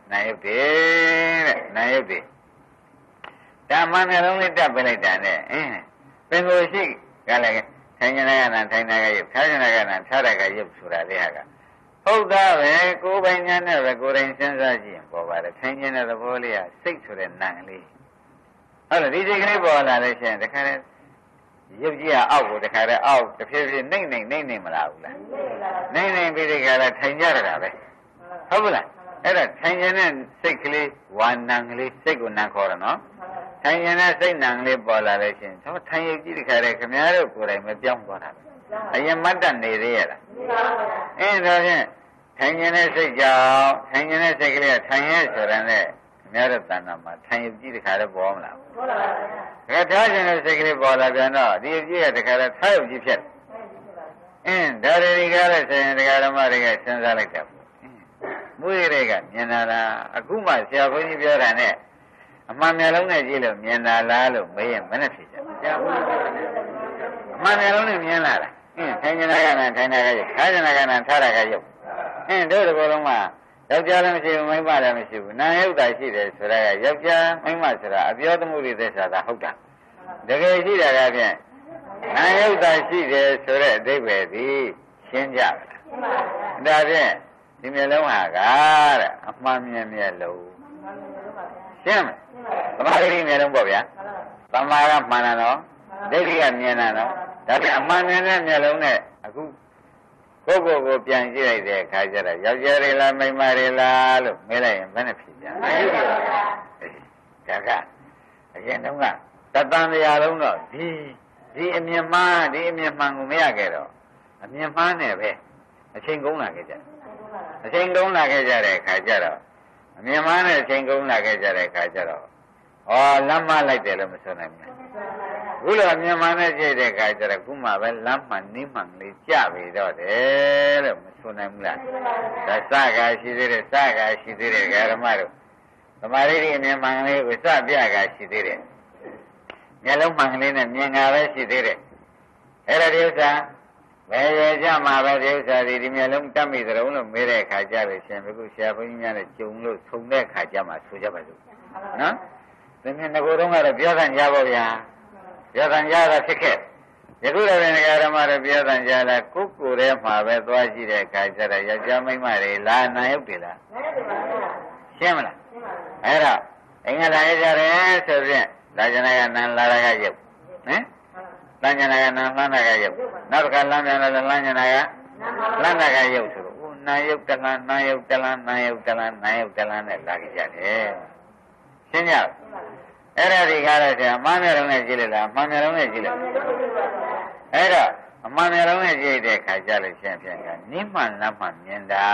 နာယုတ်တယ်တဲ့နာယုတ်တယ်ဓမ္မမျိုးလုံးလေးတက်ပြလိုက်တာနဲ့အင်းပင်ကိုရှိကလည်းထိုင်နေရတာထိုင်နေရရုပ်ထားနေရတာထားရကရုပ်ဆိုတာလေးဟာကဟုတ်သားပဲကိုယ်ပိုင်ညာနဲ့ပဲကိုယ်တိုင်စဉ်းစားကြည့်ရင်ပေါ်ပါတယ်ထိုင်နေတဲ့သဘောလေးကစိတ်ဆိုတဲ့နံလေးဟုတ်လားဒီစိတ်ကလေးပေါ်လာလို့ရှိရင်တခါတည်းရုပ်ကြီးကအောက်ကိုတခါတည်းအောက်တစ်ဖြည်းဖြည်းနှိမ့်နှိမ့်နှိမ့်နေမလားဘူးလားနှိမ့်နှိမ့်ပြီးဒီခါလဲထိုင်ကြရတာပဲဟုတ်ဘူးလားအဲ့ဒါထိုင်နေတဲ့စိတ်ကလေးဝါနံကလေးစိတ်ကိုနံခေါ်ရနော်ထိုင်နေတဲ့စိတ်နံကလေးပေါ်လာလို့ရှိရင်တော့ထိုင်ရုပ်ကြီးတခါတည်းခင်ဗျားတို့ကိုယ်တိုင်မပြောင်းသွားတာပဲအရင်မတ်တက်နေသေးရလားအင်းဒါဖြင့်ထိုင်နေတဲ့စိတ်ကြောင့်ထိုင်နေတဲ့စိတ်ကလေးကထိုင်ရဲဆိုတဲ့နဲ့ခင်ဗျားတို့တဏ္ဍာမှာထိုင်ရုပ်ကြီးတခါတည်းပေါ်မလားပေါ်လာပါဘူးဒါထားခြင်းတဲ့စိတ်ကလေးပေါ်လာပြန်တော့ဒီရုပ်ကြီးကတခါတည်းထားရုပ်ကြီးဖြစ်အင်းဒါတွေကလည်းဆိုရင်ဒကာဓမ္မတွေကစဉ်းစားလိုက်တာမွေးတွေကမြင်လာတာအခုမှဆရာဘုန်းကြီးပြောတာနဲ့အမှန်မျက်လုံးနဲ့ကြည့်လို့မြင်လာလားလို့မေးရင်မနဲ့ဖြစ်ကြဆရာဘုန်းကြီးအမှန်မျက်လုံးနဲ့မြင်လာတာအင်းထိုင်နေတာကနဲ့ထိုင်နေတာကရုပ်ထားနေတာကနဲ့ထားတာကရုပ်အင်းတို့တကောလုံးမှာယောက်ျားလည်းမရှိဘူးမိန်းမလည်းမရှိဘူးနာယုတ်တာရှိတယ်ဆိုတာကယောက်ျားမိန်းမဆိုတာအပြောသမှုတွေသက်သာတာဟုတ်တာတကယ်ရှိတာကဖြင့်နာယုတ်တာရှိတယ်ဆိုတဲ့အဓိပ္ပာယ်ဒီရှင်းကြပါလားဒါဖြင့်ဒီမျက်လုံးဟာကတဲ့အမှန်မြင်မျက်လုံးရှင်းမလားသမာဓိမျက်လုံးပေါ့ဗျာသမာကမှန်တာနော်ဒိဋ္ဌိကမြင်တာနော်ဒါဖြင့်အမှန်မြင်တဲ့မျက်လုံးနဲ့အခုကိုယ့်ကိုယ်ကိုပြန်ကြည့်လိုက်တဲ့အခါကျတော့ယောက်ျားတွေလားမိန်းမတွေလားလို့မေးလိုက်ရင်ဘယ်နဲ့ဖြစ်ကြလဲဒါကအရင်တုန်းကတတန်တရားလုံးတော့ဒီဒီအမြင်မှန်ဒီအမြင်မှန်ကိုမရခဲ့တော့အမြင်မှန်နဲ့ပဲအချိန်ကုန်လာခဲ့ကြအချိန်ကုန်လာခဲ့ကြတဲ့အခါကျတော့အမြင်မှန်နဲ့အချိန်ကုန်လာခဲ့ကြတဲ့အခါကျတော့ဟောလမ်းမလိုက်တယ်လို့မဆိုနိုင်ဘူးခုလိုအမြင်မှန်နဲ့ကြည့်တဲ့အခါကျတော့ခုမှပဲလမ်းမှန်နည်းမှန်လေးကြပြီတော့တယ်လို့မဆိုနိုင်ဘူးလားဒါစကားရှိသေးတယ်စကားရှိသေးတယ်ဓမ္မတို့သမာဓိအမြင်မှန်လေးကိုစပြကားရှိသေးတယ်မျက်လုံးမှန်ကလေးနဲ့မြင်တာပဲရှိသေးတယ်အဲ့ဒါဒီဥစ္စာဘယ်ရကြမှာပဲဒီဥစ္စာဒီဒီမျက်လုံးတတ်မိသလုံးလို့မေးတဲ့အခါကျလို့ရှင်ဘုရားဆရာဘုန်းကြီးများနဲ့ကြုံလို့ဆုံတဲ့အခါကျမှဆိုကြပါစို့နော်ဒီမြင်ငကိုယ်တော့ကတော့ပြောခံကြပါဗျာပြောခံကြတာဖြစ်ခဲ့ယခုလည်းငဃာဓမ္မတွေပြောခံကြလားကိုယ်ကိုယ်ထဲမှာပဲသွားကြည့်တဲ့အခါကျတော့ယောက်ျားမိန်းမတွေလာနာရုပ်တွေလားရှင်းမလားအဲ့တော့အင်္ဂလာရကြတယ်ဆိုဖြင့်လာကျနာကနန်လာရကရုပ်ဟမ်လမ်းကျနာကနန်လှမ်းတာကရုပ်နောက်တစ်ခါလမ်းပြန်လာလမ်းကျနာကလမ်းတာကရုပ်ဆိုတော့ဦးနာယုတ်တလန်းနာယုတ်တလန်းနာယုတ်တလန်းနာယုတ်တလန်းနဲ့လာကြတယ်ရှင်းကြအဲ့ဒါဒီကားတော့ဆရာအမှန်မျိုးလုံးနဲ့ကြည့်လိုက်လားအမှန်မျိုးလုံးနဲ့ကြည့်လိုက်အဲ့တော့အမှန်မျိုးလုံးနဲ့ကြည့်တဲ့ခါကျလို့ရှင်းဖြင့်ကနိမှန်လမ်းမှမြင်တာ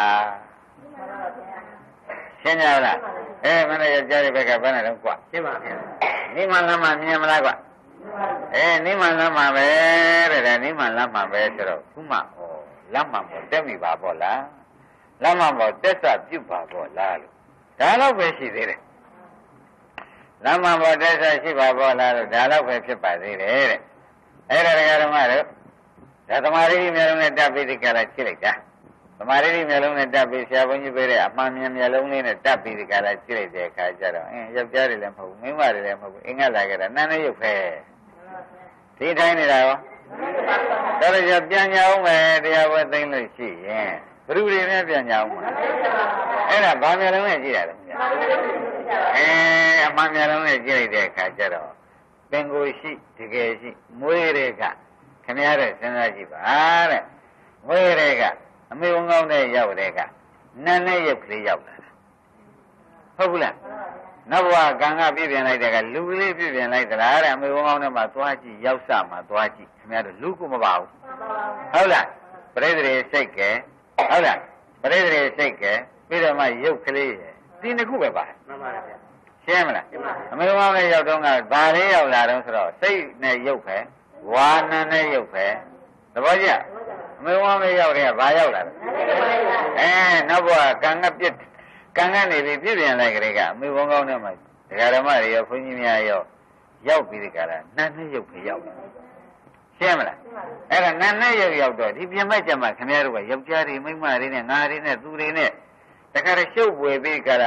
ရှင်းကြလားအဲမနေ့ကကြားတဲ့ဘက်ကဘယ်နဲ့တော့ကွာရှင်းပါဗျာနိမှန်လမ်းမှမြင်မလားကွာအဲနိမှန်လမ်းမှပဲတဲ့ဒါနိမှန်လမ်းမှပဲဆိုတော့ခုမှဩလမ်းမှပေါ်တက်မိပါပေါ့လားလမ်းမှပေါ်တက်စပြုတ်ပါပေါ့လားလို့ဒါတော့ပဲရှိသေးတယ်လမ်းမှပေါ်တက်စရှိပါပေါ့လားလို့ဒါတော့ပဲဖြစ်ပါသေးတယ်တဲ့အဲ့ဒါဓမ္မတို့ဒါသမာဓိမျိုးလုံးနဲ့တက်ပြီးဒီကလာကြည့်လိုက်တာသမာဓိမျိုးလုံးနဲ့တက်ပြီးဆရာဘုန်းကြီးပေးတဲ့အမှန်မြင်မျိုးလုံးလေးနဲ့တက်ပြီးဒီကလာကြည့်လိုက်တဲ့အခါကျတော့အင်းယောက်ျားတွေလည်းမဟုတ်ဘူးမိန်းမတွေလည်းမဟုတ်ဘူးအင်္ဂလာကြတာနာနဲ့ရုပ်ပဲဒီတိုင်းနေတာရောတော်ကြပြန်ကြအောင်ပဲတရားဝဲသိမ့်လို့ရှိရင်ဘ누구တွေနဲ့ပြန်ကြအောင်မလဲအဲ့ဒါဘာမျိုးလုံးနဲ့ကြည့်ရတယ်အဲအမှန်မျိုးလုံးနဲ့ကြည့်လိုက်တဲ့အခါကျတော့ပင်ကိုယ်ရှိတကယ်ရှိမွေးတွေကခင်ဗျားတို့စဉ်းစားကြည့်ပါတဲ့မွေးတွေကအမေဝန်ကောင်းတဲ့ရောက်တဲ့ကနန်းနဲ့ရုပ်ကလေးရောက်လာတာဟုတ်ဘူးလားနောက်ဘဝကံကပြည့်ပြင်လိုက်တဲ့ကလူကလေးပြည့်ပြင်လိုက်သလားတဲ့အမေဝန်ကောင်းတဲ့မှာသွားကြည့်ရောက်စမှာသွားကြည့်ခင်ဗျားတို့လူကိုမပါဘူးဟုတ်လားပရိသေစိတ်ကဲဟုတ်လားပရိသေစိတ်ကဲပြီးတော့မှရုပ်ကလေးဒီနှစ်ခုပဲပါမှန်ပါဗျာရှင်းမလားအမေဝန်ကောင်းတဲ့ရောက်တော့ကဘာလေးရောက်လာတော့ဆိုတော့စိတ်နဲ့ရုပ်ပဲဝါနနဲ့ရုပ်ပဲသဘောကျအမေဝန်ကောင်းတဲ့ရောက်တဲ့ကဘာရောက်လာလဲအဲနောက်ဘဝကံကပြည့်ကံကနေပြီးပြည့်ပြင်လိုက်ကြတဲ့ကအမေဝန်ကောင်းတဲ့မှာဒကာဓမ္မတွေရောခွန်ကြီးများရောရောက်ပြီးဒီကရာနန်းနဲ့ရုပ်ပဲရောက်လာရှင်းမလားအဲ့ဒါနန်းနဲ့ရုပ်ရောက်တော့ဒီပြင်မဲ့ကြမှာခင်ဗျားတို့ကယောက်ျားတွေမိန်းမတွေနဲ့ငါတွေနဲ့သူတွေနဲ့တခါတည်းရှုပ်ပွေပြီးကြတာ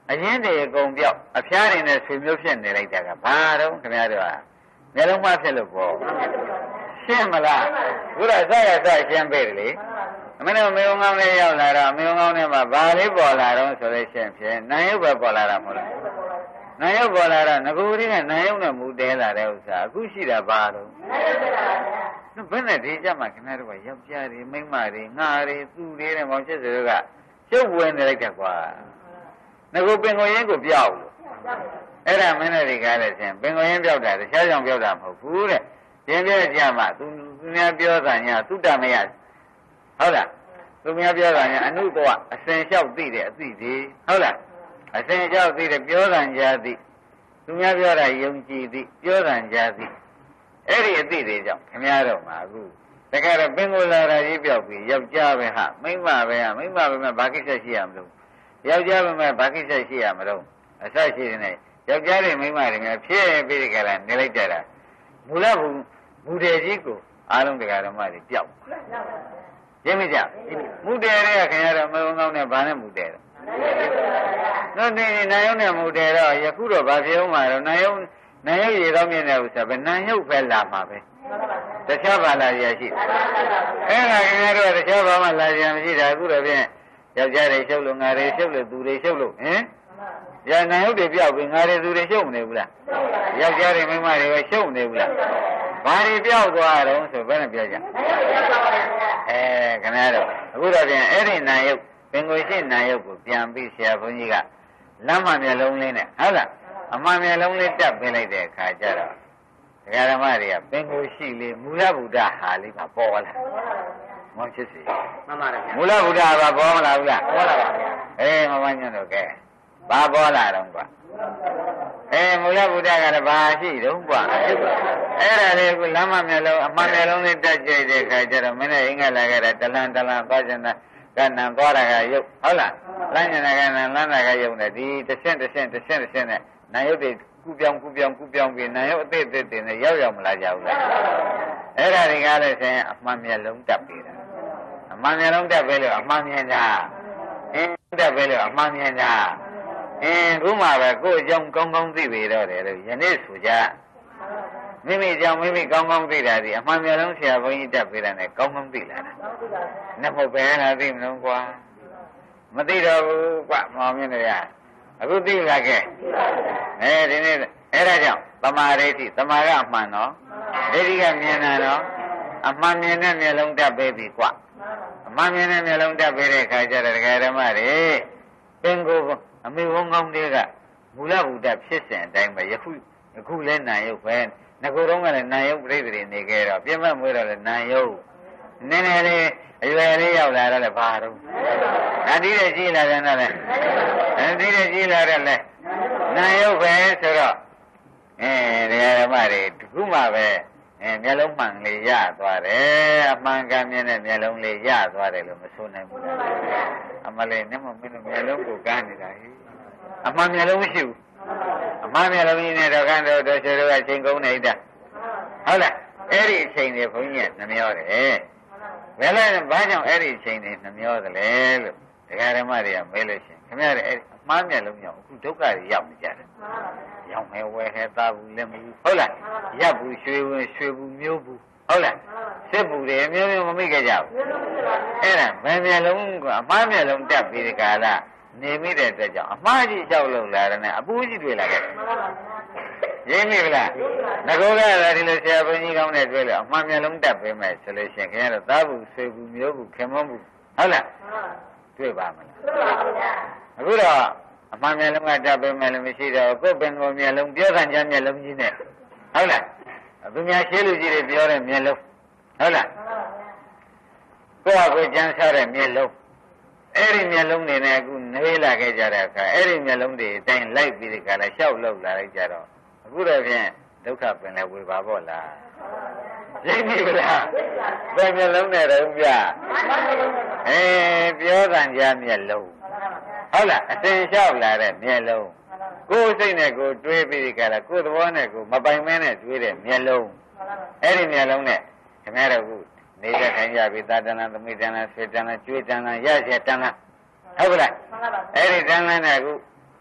အရင်တည်းအကုန်ပြောက်အဖျားတွေနဲ့ဆွေမျိုးဖြစ်နေလိုက်တာကဘာတော့ခင်ဗျားတို့ကမျက်လုံးမဖြစ်လို့ပေါ့ရှင်းမလားဘုရားဆက်ရဆက်ရှင်းပေးတယ်လေအမင်းတို့မေုံကောင်းလေးရောက်လာတော့မေုံကောင်းထဲမှာဘာလေးပေါ်လာတော့ဆိုလို့ရှင်းဖြင့်နာယုတ်ပဲပေါ်လာတာမဟုတ်လားနာယုတ်ပေါ်လာတော့ငကူကြီးကနာယုတ်နဲ့မူတဲလာတဲ့ဥစ္စာအခုရှိတာဘာတော့ဘယ်နဲ့ဒီကြမှာခင်ဗျားတို့ကယောက်ျားတွေမိန်းမတွေငါတွေသူတွေနဲ့မောင်ချစ်တွေကကျုပ်ဝင်နေလိုက်တာကွာငကူပင်ကိုရင်းကိုပြောက်လို့အဲ့ဒါမင်းတို့တွေကလည်းရှင်ပင်ကိုရင်းပြောက်တာတခြားကြောင့်ပြောက်တာမဟုတ်ဘူးတဲ့ပြင်းပြကြမှာသူသူများပြောတာညာသုတ္တမယဟုတ်လားသူများပြောတာညာအနုတဝအစဉ်လျှောက်သိတဲ့အသိတွေဟုတ်လားအစဉ်လျှောက်သိတဲ့ပြောတာညာသိသူများပြောတာယုံကြည်သိပြောတာညာသိအဲ့ဒီအသိတွေကြောင့်ခင်ဗျားတို့မှာအခုတကယ်တော့ပင်ကိုလာတာကြီးပြောက်ပြီးယောက်ျားပဲဟာမိန်းမပဲဟာမိန်းမပဲမဲ့ဘာကိစ္စရှိရမလို့ယောက်ျားပဲမဲ့ဘာကိစ္စရှိရမလို့အဆက်ရှိနေယောက်ျားတွေမိန်းမတွေများဖြစ်ပြီးကြလားနေလိုက်ကြတာမူလဘုမူတယ်ကြီးကိုအားလုံးတရားဓမ္မတွေပြောက်ရင်းမကြမူတယ်တဲ့ခင်ဗျားတို့မုံကောင်းနဲ့ဘာနဲ့မူတယ်တော့နေနေနိုင်ရုံနဲ့မူတယ်တော့ယခုတော့ဘာဖြစ်အောင်မှာတော့နိုင်ရုံနိုင်ရုံရေတော့မြင်တဲ့ဥစ္စာပဲနိုင်ရုပ်ပဲလာမှာပဲတခြားဘာလာရရှိအဲ့ဒါခင်ဗျားတို့တခြားဘာမှလာရမရှိတာအခုတော့ဖြင့်ယောက်ျားတွေရှုပ်လို့ငါတွေရှုပ်လို့သူတွေရှုပ်လို့ဟင်ရနိုင်ရုပ်တွေပြောက်ပြီးငါတွေသူတွေရှုပ်မနေဘူးလားယောက်ျားတွေမိန်းမတွေပဲရှုပ်နေဘူးလားဘာတွေပြောက်သွားတော့ဆိုဘယ်နဲ့ပြောကြအဲခင်ဗျားတို့အခုတော့ပြန်အဲ့ဒီနာယုတ်ပင်ကိုရှိနာယုတ်ကိုပြန်ပြီးဆရာဘုန်းကြီးကလမ်းမမျက်လုံးလေးနဲ့ဟုတ်လားအမှန်မျက်လုံးလေးတက်ပေးလိုက်တဲ့အခါကျတော့ဒကာဓမ္မတွေကပင်ကိုရှိလေမူလဗုဒ္ဓဟာလေးကပေါ်လာမောင်ချစ်စီမှန်ပါတယ်မူလဗုဒ္ဓကပေါ်မလာဘူးလားပေါ်လာပါဗျာအေးမမညွန့်တော့ကဲဘာပေါ်လာတော့ကွာအေးမူလဗုဒ္ဓကလည်းဘာရှိတော့ကွာအဲ့ဒါလေးကလမ်းမမျက်လုံးအမှန်မျက်လုံးလေးတက်ကြိတ်တဲ့ခါကျတော့မင်းနဲ့အင်္ဂလာခဲ့တဲ့တလန်တလန်သွားကျင်တဲ့ကနံသွားတာကရုပ်ဟုတ်လားလမ်းကျင်တဲ့ကနံလမ်းတာကရုပ်နဲ့ဒီတစ်ဆင့်တစ်ဆင့်တစ်ဆင့်တစ်ဆင့်နဲ့နာယုတ်တွေကူပြောင်းကူပြောင်းကူပြောင်းပြီးနာယုတ်အသေးသေးတွေနဲ့ရောက်ရောက်မလာကြဘူးလားအဲ့ဒါတွေကလည်းဆိုရင်အမှန်မျက်လုံးတက်ပြီးတာအမှန်မျက်လုံးတက်ပြီးလို့အမှန်မြင်တာအင်းတက်ပြီးလို့အမှန်မြင်တာအင်းခုမှပဲကိုယ့်အကြောင်းကောင်းကောင်းသိပြီတော့တယ်လို့ယနေ့ဆိုကြမိမိကြောင့်မိမိကောင်းကောင်းသိတာဒီအမှန်မျက်လုံးဆရာဘုန်းကြီးတက်ပြီးတာနဲ့ကောင်းကောင်းသိလာတာနှစ်ဖို့ပဲလားသိမလို့ကွာမသိတော့ဘူးကွာမောင်မြင့်တွေကအခုသိလာခဲ့အဲဒီနေ့အဲ့ဒါကြောင့်သမာဓိဋ္ဌိသမာကအမှန်တော့ဒိဋ္ဌိကမြင်တာတော့အမှန်မြင်တဲ့မျက်လုံးတက်ပေးပြီကွာအမှန်မြင်တဲ့မျက်လုံးတက်ပေးတဲ့အခါကျတော့ဒကာဓမ္မတွေပင်ကိုအမေဝန်းကောင်းတွေကမူလဗုဒ္ဓဖြစ်စဉ်အတိုင်းပဲယခုအခုလဲနာယုတ်ပဲငါကိုယ်တော့ကလည်းနာယုတ်ပြိတ္တိနေခဲ့တော့ပြင်းမမွေးတော့လည်းနာယုတ်နည်းနည်းလေးအရွယ်လေးရောက်လာတော့လည်းဘာတော့အတိတဲ့ကြီးလာတယ်နော်လေအတိတဲ့ကြီးလာတော့လည်းနာယုတ်ပဲဆိုတော့အဲတရားဓမ္မတွေဒီခုမှပဲအဲမျက်လုံးမှန်လေးရသွားတယ်အမှန်ကန်မြင်တဲ့မျက်လုံးလေးရသွားတယ်လို့မဆိုနိုင်ဘူးအမလေးနဲ့မမင်းတို့မျက်လုံးကိုကန်းနေတာဟိအမှန်မျက်လုံးမရှိဘူးအမှန်မျက်လုံးကြီးနဲ့တော့ကန်တော့တို့ချေတို့ကချိန်ကုန်နေတာဟုတ်လားအဲ့ဒီအချိန်တွေဘုန်းကြီးကနှမျောတယ်ဘယ်လဲဘာကြောင့်အဲ့ဒီအချိန်တွေနှမျောသလဲလို့ဒကာဓမ္မတွေကမေးလို့ရှိရင်ခင်ဗျားတို့အဲ့အမှားမျက်လုံးကြောင့်အခုဒုက္ခတွေရောက်နေကြတယ်ရောက်မဲဝဲခဲသားဘူးလက်မဘူးဟုတ်လားရပ်ဘူးရွှေဝင်ရွှေဘူးမျိုးဘူးဟုတ်လားစစ်ဘူးတွေမျိုးမျိုးမမိခဲ့ကြဘူးအဲ့ဒါဘယ်မျက်လုံးကအမှားမျက်လုံးတက်ပြီးဒီကာလနေမိတဲ့အတွက်ကြောင့်အမှားကြီးလျှောက်လို့လာတယ်နဲ့အပူကြီးတွေ့လာခဲ့ရင်းမိဗလားငကောကလည်းဒီလိုဆရာဘုန်းကြီးကောင်းနဲ့တွေ့လို့အမှားမျက်လုံးတက်ပေးမယ်ဆိုလို့ရှိရင်ခင်ဗျားတို့သားဘူးဆွေဘူးမျိုးဘူးခင်မုန်းဘူးဟုတ်လားတွေ့ပါမလားတွေ့ပါဗျာအခုတော့အမှန်မျက်လုံးကတက်ပေးမယ်လို့မရှိတော့ကိုယ်ပင်ကိုယ်မျက်လုံးပြောခံကြမျက်လုံးကြီးနဲ့ဟုတ်လားသူများရှင်းလူကြီးတွေပြောတဲ့မျက်လုံးဟုတ်လားကိုယ့်အကိုကြမ်းစားတဲ့မျက်လုံးအဲ့ဒီမျက်လုံးတွေနဲ့အခုနေလာခဲ့ကြတဲ့အခါအဲ့ဒီမျက်လုံးတွေအတိုင်းလိုက်ပြီးဒီကလာလျှောက်လောက်လာလိုက်ကြတော့အခုတော့ဖြင့်ဒုက္ခပင်လဲဝေပါပေါ့လားရင်းမိဗလားဘယ်မျက်လုံးနဲ့တော့ပြအေးပြောခံကြမျက်လုံးဟုတ်လားအစဉ်လျှောက်လာတဲ့မျက်လုံးကိုယ်စိတ်နဲ့ကိုယ်တွေးပြီးဒီကလာကိုယ်သဘောနဲ့ကိုယ်မပိုင်မဲနဲ့တွေးတဲ့မျက်လုံးအဲ့ဒီမျက်လုံးနဲ့ခင်ဗျားတို့ခုနေတဲ့ခိုင်းကြပြီသာတနာသမိတနာဆွေတနာကျွေးတနာရရတနာဟုတ်ကလားအဲ့ဒီတနာနဲ့ခု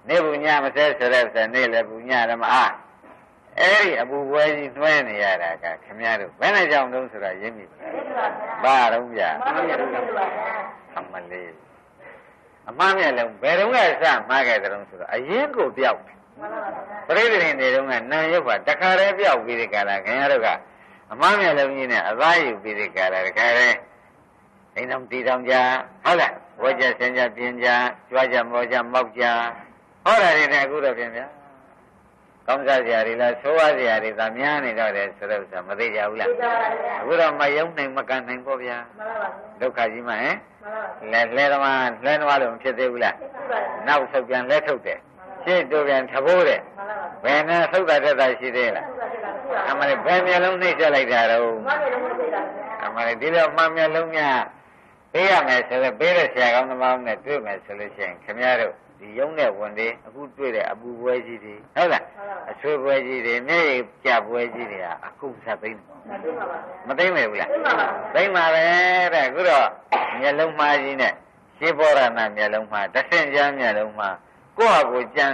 နေဘူးညမစဲဆိုတဲ့ဆိုနေလည်းဘူးညလည်းမအားအဲ့ဒီအပူပွဲကြီးနှွဲနေရတာကခင်ဗျားတို့ဘယ်နဲ့ကြောင့်တုံးဆိုတာရင်းမိပါလားဘာတော့ဗျာအမလေးအမှားမြတ်လုံးဘယ်တော့မှစမှားခဲ့တဲ့တုံးဆိုတော့အရင်ကိုပြောက်ပရိသေတွေတုန်းကနာရုပ်ပါတခါတည်းပြောက်ပြီးဒီကလာခင်ဗျားတို့ကအမှားမြတ်လုံးကြီးနဲ့အသားယူပြီးဒီကလာတခါတည်းအိမ်တော်တည်တော်ကြဟုတ်လားဝဲကြဆင်းကြပြင်းကြကြွားကြမောကြမောက်ကြဟောတာတွေနဲ့အခုတော့ပြင်ဗျာကောင်းစားစရာတွေလားဆိုးဝါးစရာတွေသာများနေတော့တယ်ဆိုတော့ဥစ္စာမသိကြဘူးလားအခုတော့မယုံနိုင်မကန်နိုင်ပေါ့ဗျာဒုက္ခကြီးမှဟင်လဲလဲသမားလဲသမားလို့မဖြစ်သေးဘူးလားနောက်ဆုတ်ပြန်လဲထုတ်တယ်ရှေ့တို့ပြန်ထဘိုးတယ်ဘယ်နဲ့သုတ်တာတက်တာရှိသေးလားအမှန်ဘယ်မျက်လုံးနှိမ့်ဆက်လိုက်တာတော့အမှန်ဒီလိုမှမျက်လုံးများပေးရမယ်ဆိုတော့ပေးတဲ့ဆရာကောင်းသမားနဲ့တွေ့မယ်ဆိုလို့ရှိရင်ခင်ဗျားတို့ဒီရုံးတဲ့ဝန်တွေအခုတွေ့တဲ့အပူပွဲကြီးတွေဟုတ်လားအဆွေးပွဲကြီးတွေမျက်ရည်ကျပွဲကြီးတွေကအခုဆက်သိမ့်မသိမ့်မယ်ဘူးလားသိမ့်ပါပဲတဲ့အခုတော့မျက်လုံးမှားကြီးနဲ့ရှင်းပေါ်ရနာမျက်လုံးမှားတဆင့်ကြားမျက်လုံးမှားကိုယ့်ဟာကိုယ်ကြံ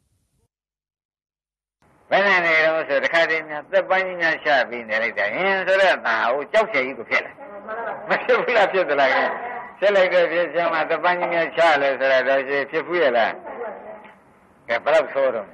ဘယ်နဲ့နေတော့ဆိုတခါတည်းများသက်ပိုင်းကြီးများရှာပြီးနေလိုက်တာဟင်းဆိုတော့ဒါဟိုကြောက်ချယ်ကြီးကိုဖြစ်လာမဖြစ်ဘူးလားဖြစ်သလားခင်ဆက်လိုက်တော့ဖြစ်ချင်မှတပန်းကြီးများချလဲဆိုတော့ရှိဖြစ်ဘူးရလားကဲဘယ်တော့ဆိုတော့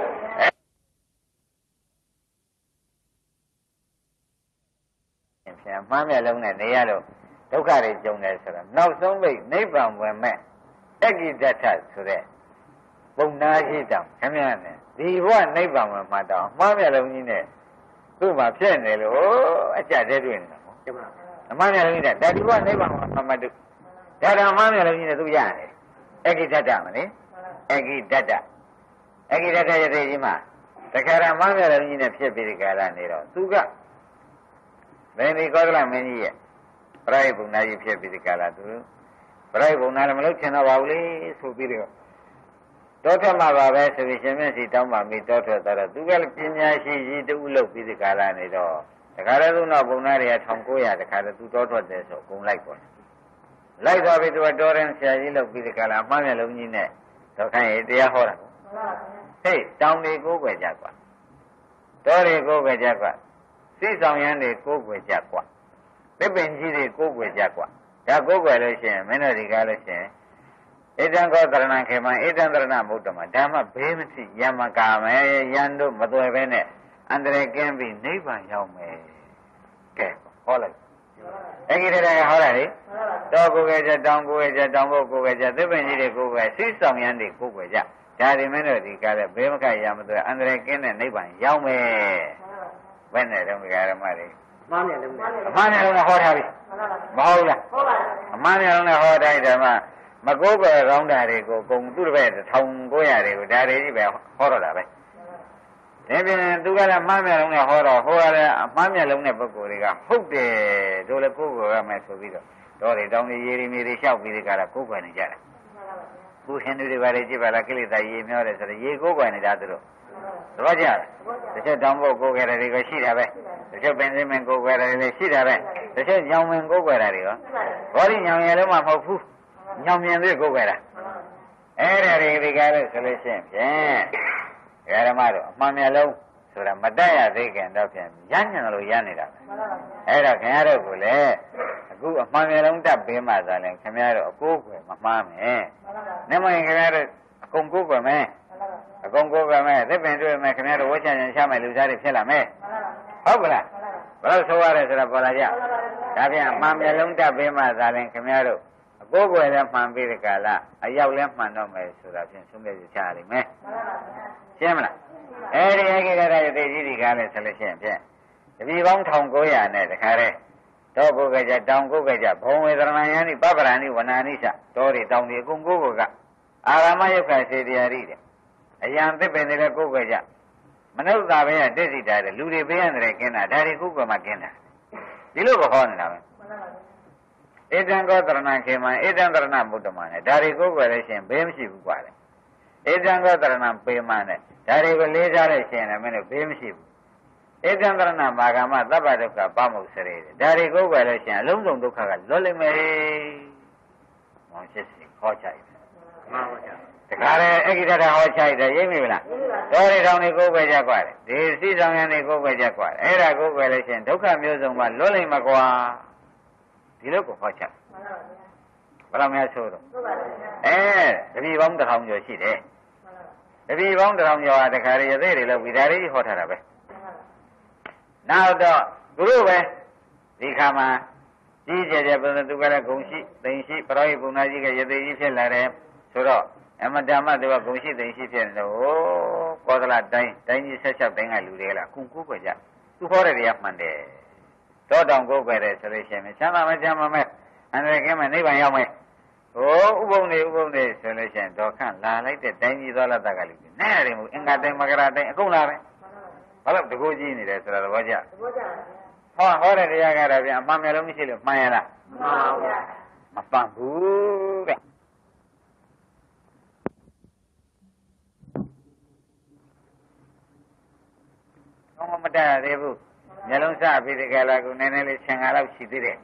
အဲပြန်မှန်းမျက်လုံးနဲ့နေရတော့ဒုက္ခတွေကြုံတယ်ဆိုတော့နောက်ဆုံးပိတ်နိဗ္ဗာန်ဝင်မဲ့အဂိတ္တဆိုတဲ့ပုံနာရှိတောင်ခင်ဗျားနဲ့ဒီဘဝနိဗ္ဗာန်ဝင်မှတော့မှန်းမျက်လုံးကြီးနဲ့သူ့မှာဖြစ်နေလို့အကြတဲ့တွေ့နေတာပေါ့အမှန်မျက်လုံးကြီးနဲ့ဒါဒီဘဝနိဗ္ဗာန်မှာမတူဒါတော့မှန်းမျက်လုံးကြီးနဲ့သူရတယ်အဂိတ္တမလေးအဂိတ္တအဂိတ္တရတဲ့ကြီးမှာတခါရမှန်းမျက်လုံးကြီးနဲ့ဖြစ်ပြီးဒီကာလနေတော့သူကဘယ်ဒီကောသလမင်းကြီးရဲ့ပရိဘုံနာကြီးဖြစ်ပြီးဒီကာလသူပရိဘုံနာလည်းမလုပ်ချင်တော့ပါဘူးလေဆိုပြီးတော့တောထွက်မှာပါပဲဆိုပြီးရှင်မျက်စီတောင်းပါမိတောထွက်တော့သူကလည်းပညာရှိကြီးတူလုပ်ပြီးဒီကာလနေတော့တခါတည်းသူနောက်ဘုံနာတွေက၁၉၀၀တခါတည်းသူတောထွက်တယ်ဆိုအကုန်လိုက်ပေါ်လိုက်သွားပြီးသူကတော်ရင်ဆရာကြီးလုပ်ပြီးဒီကလာမှန်းမျက်လုံးကြီးနဲ့တော့ခိုင်းရတရားဟောတာဟေးတောင်းတွေကိုကိုွယ်ကြကွာတော်တွေကိုကိုွယ်ကြကွာစိတ်ဆောင်ရမ်းတွေကိုကိုွယ်ကြကွာပပင်ကြီးတွေကိုကိုွယ်ကြကွာဒါကိုကိုွယ်လို့ရှိရင်မင်းတို့ဒီကားလို့ရှိရင်ဣဒံကောသရဏခေမံဣဒံသရဏမုဒ္ဓမဓမ္မဘေးမရှိယမကာမယ်ယန္တို့မသွယ်ပဲနဲ့အန္တရာယ်ကင်းပြီးနိဗ္ဗာန်ရောက်မယ်ကဲဟောလိုက်အဂိတရကဟောတာလေတောကိုယ်ကကြတောင်ကိုယ်ကကြတောင်ဘုတ်ကိုယ်ကကြသစ်ပင်ကြီးတွေကိုယ်ကစိတ်ဆောင်ရမ်းတွေကိုယ်ကကြဒါဒီမင်းတို့ဒီကားတဲ့ဘေးမကရမသွယ်အန္တရာယ်ကင်းတဲ့နိဗ္ဗာန်ရောက်မယ်ဘယ်နဲ့တော့ဓမ္မတွေအမှားနဲ့လုံးနဲ့အမှားနဲ့လုံးနဲ့ဟောထားပြီမဟုတ်လားဟုတ်ပါဘူးအမှားနဲ့လုံးနဲ့ဟောတိုင်းဓမ္မမကိုးကွယ်ကောင်းတာတွေကိုဂုံသူ့တပည့်တစ်ထောင်ကိုးရာတွေကိုဒါတွေကြီးပဲဟောတော့တာပဲဒါပြင်သူကလည်းမှားမြတ်လုံးနဲ့ဟောတော့ဟောရတဲ့အမှားမြတ်လုံးတဲ့ပုဂ္ဂိုလ်တွေကဟုတ်တယ်တို့လည်းကိုးကွယ်ရမယ်ဆိုပြီးတော့တော်တွေတောင်းတွေရေရီမြေတွေလျှောက်ပြီးဒီကရကိုးကွယ်နေကြတယ်ခုဟင်းတွေပါလေကြည့်ပါလားကိလေသာရေမျောတယ်ဆိုတော့ရေကိုးကွယ်နေတာသူတို့တော့ကြတယ်တစ်ချက်တောင်းဖို့ကိုးကွယ်တယ်တွေကရှိတာပဲတစ်ချက်ပင်စင်းမင်ကိုးကွယ်တယ်တွေရှိတာပဲတစ်ချက်ညောင်မင်ကိုးကွယ်တာတွေရောဘောဓိညောင်ရလုံးမှမဟုတ်ဘူးညောင်မြင်ပြီးကိုးကွယ်တာအဲ့ဒါတွေဒီကားလို့ဆိုလို့ရှိရင်ဖြင့်ဓမ္မတို့အမှန်မျက်လုံးဆိုတာမတတ်ရသေးခင်တော့ဖြင့်ရညံလို့ရနေတာပဲအဲ့ဒါခင်ဗျားတို့ကလည်းအခုအမှန်မျက်လုံးတက်ပေးမှသာလဲခင်ဗျားတို့အကိုးကွယ်မမှားမယ်နမရင်ခင်ဗျားတို့အကုန်ကိုးကွယ်မယ်အကုန်ကိုးကွယ်မယ်သစ်ပင်တွေ့မယ်ခင်ဗျားတို့ဝှချင်ချင်ရှာမယ်လူသားတွေဖြစ်လာမယ်ဟုတ်ကလားဘယ်လိုဆိုရလဲဆိုတော့ပေါ်လာကြဒါဖြင့်အမှန်မျက်လုံးတက်ပေးမှသာလဲခင်ဗျားတို့အကိုးကွယ်လည်းမှန်ပြီးဒီကလာအရောက်လည်းမှန်တော့မယ်ဆိုတာဖြင့်သုံးပြချရလိမ့်မယ်ရှင်းမလားအဲ့ဒီအကိကရရဲ့သိကြီးဒီကားလဲဆိုလို့ရှိရင်ဖြင့်တပည့်ပေါင်း၁၉၀၀နဲ့တခါတည်းတောကိုကကြတောင်ကိုကကြဘုံဝေဒရဏယန္တိပပရဏိဝနာနိသတောတွေတောင်တွေအကုန်ကိုကိုကအာရမယုတ်ခစေတရားရိတဲ့အယံသစ်ပင်တွေလည်းကိုကကြမနုဿာပဲတစ္ဆိတာတဲ့လူတွေပေးရတယ်ကင်းတာဒါတွေကိုကမှကင်းတာဒီလိုကိုဟောနေတာပဲဣဒံကောသရဏခေမံဣဒံသရဏမုဒ္ဓမနဲ့ဒါတွေကိုကိုလည်းရှင်ဘေးမရှိဘူးกว่าလေဣဒံကောသရဏပေမနဲ့ဒါတွေကိုလေးစားလို့ရှင်လည်းမင်းတို့ဘေးမရှိဘူးဧကံတရဏမာဂမသဗ္ဗဒုက္ခပမုတ်စရေဒါတွေကိုယ်ပဲလို့ရှိရင်အလုံးစုံဒုက္ခကလွတ်လိမ့်မယ်မောင်ရှိစီခေါ်ကြိုက်မှန်ပါဗျာတခါလေအကိတ္တဟောချိုက်တယ်ရိပ်မိမလားတော်ရီတောင်တွေကိုယ်ပဲကြကွာတယ်ဒီစီဆောင်ရန်တွေကိုယ်ပဲကြကွာတယ်အဲ့ဒါကိုယ်ပဲလို့ရှိရင်ဒုက္ခမျိုးစုံမှာလွတ်လိမ့်မှာကွာဒီလိုကိုဟောချိုက်ဘယ်လိုများဆိုတော့အဲတပည့်ပေါင်းတစ်ထောင်ကျော်ရှိတယ်တပည့်ပေါင်းတစ်ထောင်ကျော်ဟာတခါလေရသေးတယ်လို့ဝိဒါရီဟောထားတာပဲနောက်တော့သူတို့ပဲဒီခါမှာကြီးကျယ်ကျယ်ပုံသူကလည်းဂုံရှိသိင်ရှိပရောဟိတ်ဘုံသားကြီးကရသေးကြီးဖြစ်လာတယ်ဆိုတော့အမတမသူကဂုံရှိသိင်ရှိဖြစ်နေတော့ကောသလတိုင်းတိုင်းကြီးဆက်ချက်တိုင်းကလူတွေကလားကုကုပဲကြသူဟောတဲ့တရားမှန်တယ်တော့တောင်ကိုပဲတယ်ဆိုလို့ရှိရင်ချမ်းသာမချမ်းသာမဲ့အန္တရာယ်ကင်းမဲ့နိဗ္ဗာန်ရောက်မယ်ဟိုဥပုံနေဥပုံနေဆိုလို့ရှိရင်တော့ခန့်လာလိုက်တဲ့တိုင်းကြီးသောလတကလူတွေနဲ့ရတယ်မို့အင်္ဂါတိုင်းမကရာတိုင်းအကုန်လာပဲဘာလို့တကူကြီးနေတယ်ဆိုတော့သဘောကျသဘောကျဟောဟောတဲ့တရားကတော့ပြန်အမှန်မျိုးလုံးမရှိလို့မှန်ရလားမှန်ပါဗျာမပန့်ဘူးတဲ့တော့မတတ်သေးဘူးမျိုးလုံးစပြီးဒီကလာကနည်းနည်းလေးဆင်္ကာလောက်ရှိသေးတယ်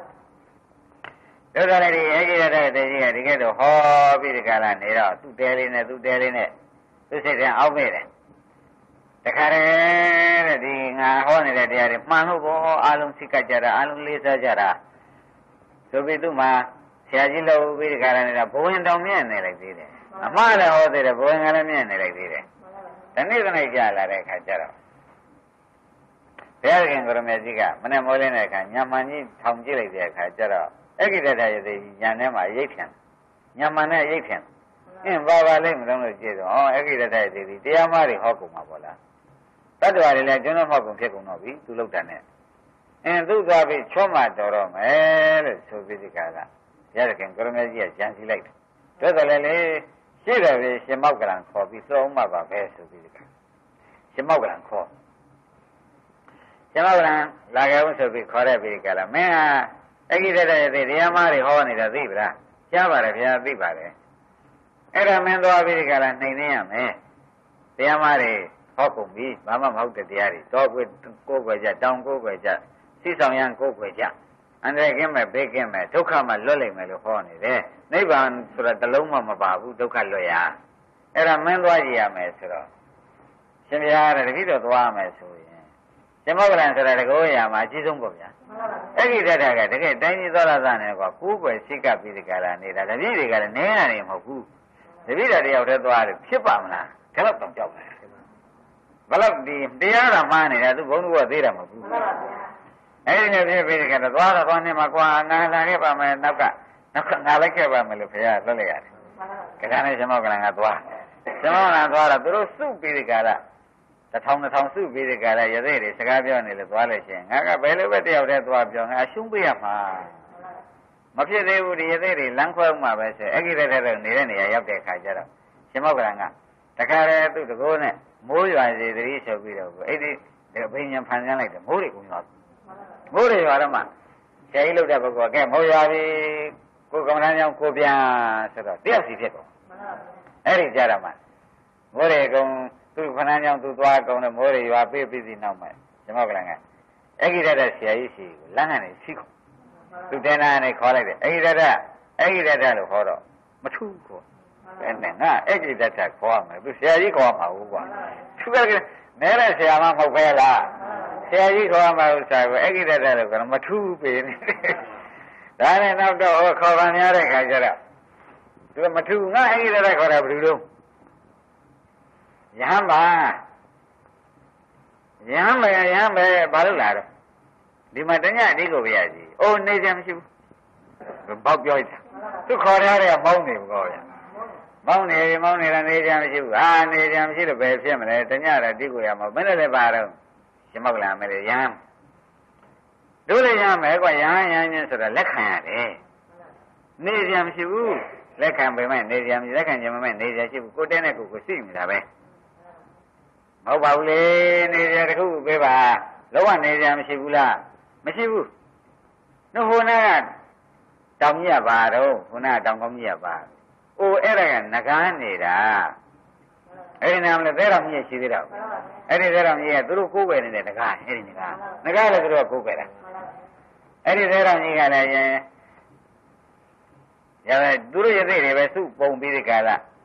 တို့တော်လည်းဒီအေဂိရတဲ့တည်းကြီးကဒီကဲတော့ဟောပြီးဒီကလာနေတော့သူ့တဲလေးနဲ့သူ့တဲလေးနဲ့သူ့စိတ်ထဲအောက်မဲ့တယ်တခါတည်းတဲ့ဒီငါဟောနေတဲ့တရားတွေမှန်လို့ဘောအားလုံးစိတ်ကကြတာအားလုံးလေးစားကြတာဆိုပြီးသူ့မှာဆရာကြီးလို့ပြီးဒီကရနေတာဘဝင်တောင်မြင့်နေလိုက်သေးတယ်အမှားလည်းဟောသေးတယ်ဘဝင်ကလည်းမြင့်နေလိုက်သေးတယ်ဒီနေ့ကနေ့ကြာလာတဲ့အခါကျတော့ဘုရားခင်ကိုရမေကြီးကမနေ့မိုးလင်းတဲ့အခါညမှန်ကြီးထောင်ကြည့်လိုက်တဲ့အခါကျတော့အကိတ္တရရသေးညာထဲမှာရိတ်ထန်ညမှန်နဲ့ရိတ်ထန်အင်းပါပါလိမ့်မလို့လို့ကြည့်တော့ဟောအကိတ္တရရသေးတရားမတွေဟောကုန်မှာပေါ့လားတတ္တဝါတွေလည်းကျွန်တော်မှောက်ကုန်ဖြစ်ကုန်တော့ပြီသူလောက်တာနဲ့အင်းသူသွားပြီးချောမှတော်တော့မယ်လို့ဆိုပြီးဒီကကရရခင်ကရမေကြီးကကြံစည်လိုက်တယ်တွက်တယ်လေလေရှိတယ်ပြီရှင်မောက်ကလန်ခေါ်ပြီးသုံးမှပါပဲဆိုပြီးဒီကရှင်မောက်ကလန်ခေါ်ရှင်မောက်ကလန်လာခဲ့ဦးဆိုပြီးခေါ်တဲ့ပြီးကလာမင်းကအကိတ္တရရသေးတရားမတွေဟောနေတာသိပလားကြားပါတယ်ဗျာသိပါတယ်အဲ့ဒါမင်းသွားပြီးဒီကလာနှိမ်နေရမယ်တရားမတွေဟောကုန်ပြီဘာမှမဟုတ်တဲ့တရားတွေတော့ကိုကိုယ်ွယ်ကြတောင်ကိုယ်ွယ်ကြစိဆောင်ရန်ကိုယ်ွယ်ကြအန္တရာယ်ကင်းမဲ့ဘေးကင်းမဲ့ဒုက္ခမှလွတ်လိမ့်မယ်လို့ဟောနေတယ်နိဗ္ဗာန်ဆိုတာတလုံးမှမပါဘူးဒုက္ခလွတ်ရအဲ့ဒါမင်းသွားကြည့်ရမယ်ဆိုတော့ရှင်ဘုရားတဲ့တတိတော်သွားမယ်ဆိုရင်ရှင်မောကလန်ဆိုတာတကောရာမှာအကြီးဆုံးပေါ့ဗျာအဲ့ဒီတတ်တာကတကယ်တိုင်းကြီးသောလာသနဲ့ကွာကိုယ်ွယ်စိတ်ကပြီးဒီကလာနေတာတပည့်တွေကလည်းနည်းရတယ်မဟုတ်ဘူးတပည့်တော်တယောက်တည်းသွားတယ်ဖြစ်ပါမလားဒါတော့တောင်ကြောက်တယ်ဘလို့ဒီတရားတော်မှားနေတာသူဘုန်းတော်ကသေးတာမဟုတ်ဘူးမှန်ပါဗျာအဲ့ဒီနဲ့ဖြစ်ပြီးဒီကတော့သွားတော့သွားနေမှာကွာငါလာခဲ့ပါမယ်နောက်ကနောက်ကငါလိုက်ခဲ့ပါမယ်လို့ဘုရားလွတ်လိုက်ရတယ်မှန်ပါဗျာကခါနဲ့ရှင်မောကလန်ကသွားရှင်မောကလန်သွားတော့သူတို့စုပြီးဒီကရတစ်ထောင်တစ်ထောင်စုပြီးဒီကရရသေးတယ်စကားပြောနေလို့သွားလို့ရှိရင်ငါကဘယ်လိုပဲတယောက်တည်းသွားပြောငါအရှုံးပေးရမှာမဖြစ်သေးဘူးဒီရသေးတယ်လမ်းခွဲမှပဲဆိုအဲ့ဒီတည်းတည်းနေတဲ့နေရာရောက်တဲ့အခါကျတော့ရှင်မောကလန်ကတခါတည်းသူ့တကောနဲ့မိုးရွာစီသတိချုပ်ပြီးတော့အဲ့ဒီဘိညာဖန်ဆန်းလိုက်တယ်မိုးတွေကုန်သွားမိုးတွေရွာတော့မှဆရာကြီးလောက်တဲ့ဘက်ကကဲမိုးရွာပြီကိုကမ္ဘာကြောင့်ကိုပြန်ဆိုတော့တယောက်စီဖြစ်ကုန်အဲ့ဒီကြတော့မှမိုးတွေကုန်သူ့ခဏကြောင့်သူသွားကုန်တယ်မိုးတွေရွာပေးပြီးစီနောက်မှဓမ္မကလန်ကအဲ့ဒီတဲ့ဆရာကြီးစီကိုလမ်းကနေစီးကုန်သူတင်နာနဲ့ခေါ်လိုက်တယ်အဲ့ဒီတဲ့အဲ့ဒီတဲ့လို့ခေါ်တော့မထူးခေါ်အဲ့နဲ့ငါအဲ့ဒီတတ်တာခေါ်ရမယ်သူဆရာကြီးခေါ်မှာဟုတ်ကွာသူကနဲတဲ့ဆရာမမဟုတ်ပဲလားဆရာကြီးခေါ်မှာဥစ္စာကိုအဲ့ဒီတတ်တာလို့ကမထူးပေနေဒါနဲ့နောက်တော့ခေါ်ပါများတဲ့ခါကျတော့သူကမထူးငါအဲ့ဒီတတ်တာခေါ်တာဘယ်လိုလုပ်ရဟန်းပါရဟန်းမရဟန်းပဲဘာလို့လာတော့ဒီမှာတညအတိကိုပြရစီအိုးနေကြမရှိဘူးဘောက်ပြောလိုက်တာသူခေါ်ထားတဲ့မောင်းနေဘူးကောဗျာမောင်းနေမောင်းနေတာနေကြမရှိဘူးဟာနေကြမရှိလို့ဘယ်ဖြစ်မလဲတညတော့တိကိုရမှာမင်းလည်းပါတော့ရှင်မောက်လာမယ်လေရဟန်းတို့လည်းရမယ်ကွာရဟန်းရဟန်းချင်းဆိုတော့လက်ခံရတယ်နေကြမရှိဘူးလက်ခံပေမဲ့နေကြမရှိလက်ခံကြပေမဲ့နေကြရှိဘူးကိုတဲနဲ့ကိုကိုစိတ်နေတာပဲမဟုတ်ပါဘူးလေနေကြတခုပေးပါလုံးဝနေကြမရှိဘူးလားမရှိဘူးတို့ဟိုနာကတောင်ကြီးကပါတော့ဟိုနာကတောင်ကောင်းကြီးကပါအိုးအဲ့ဒါကငကားနေတာအဲ့ဒီနာမလည်းသဲတော်မြည့်ရှိသေးတော့အဲ့ဒီသဲတော်မြည့်ကသူတို့ကိုးကွယ်နေတဲ့ငကားအဲ့ဒီငကားငကားလည်းသူတို့ကကိုးကွယ်တာအဲ့ဒီသဲတော်မြည့်ကလည်းရင်ရပဲသူတို့ရသေးတယ်ပဲစုပုံပြီးဒီကလာ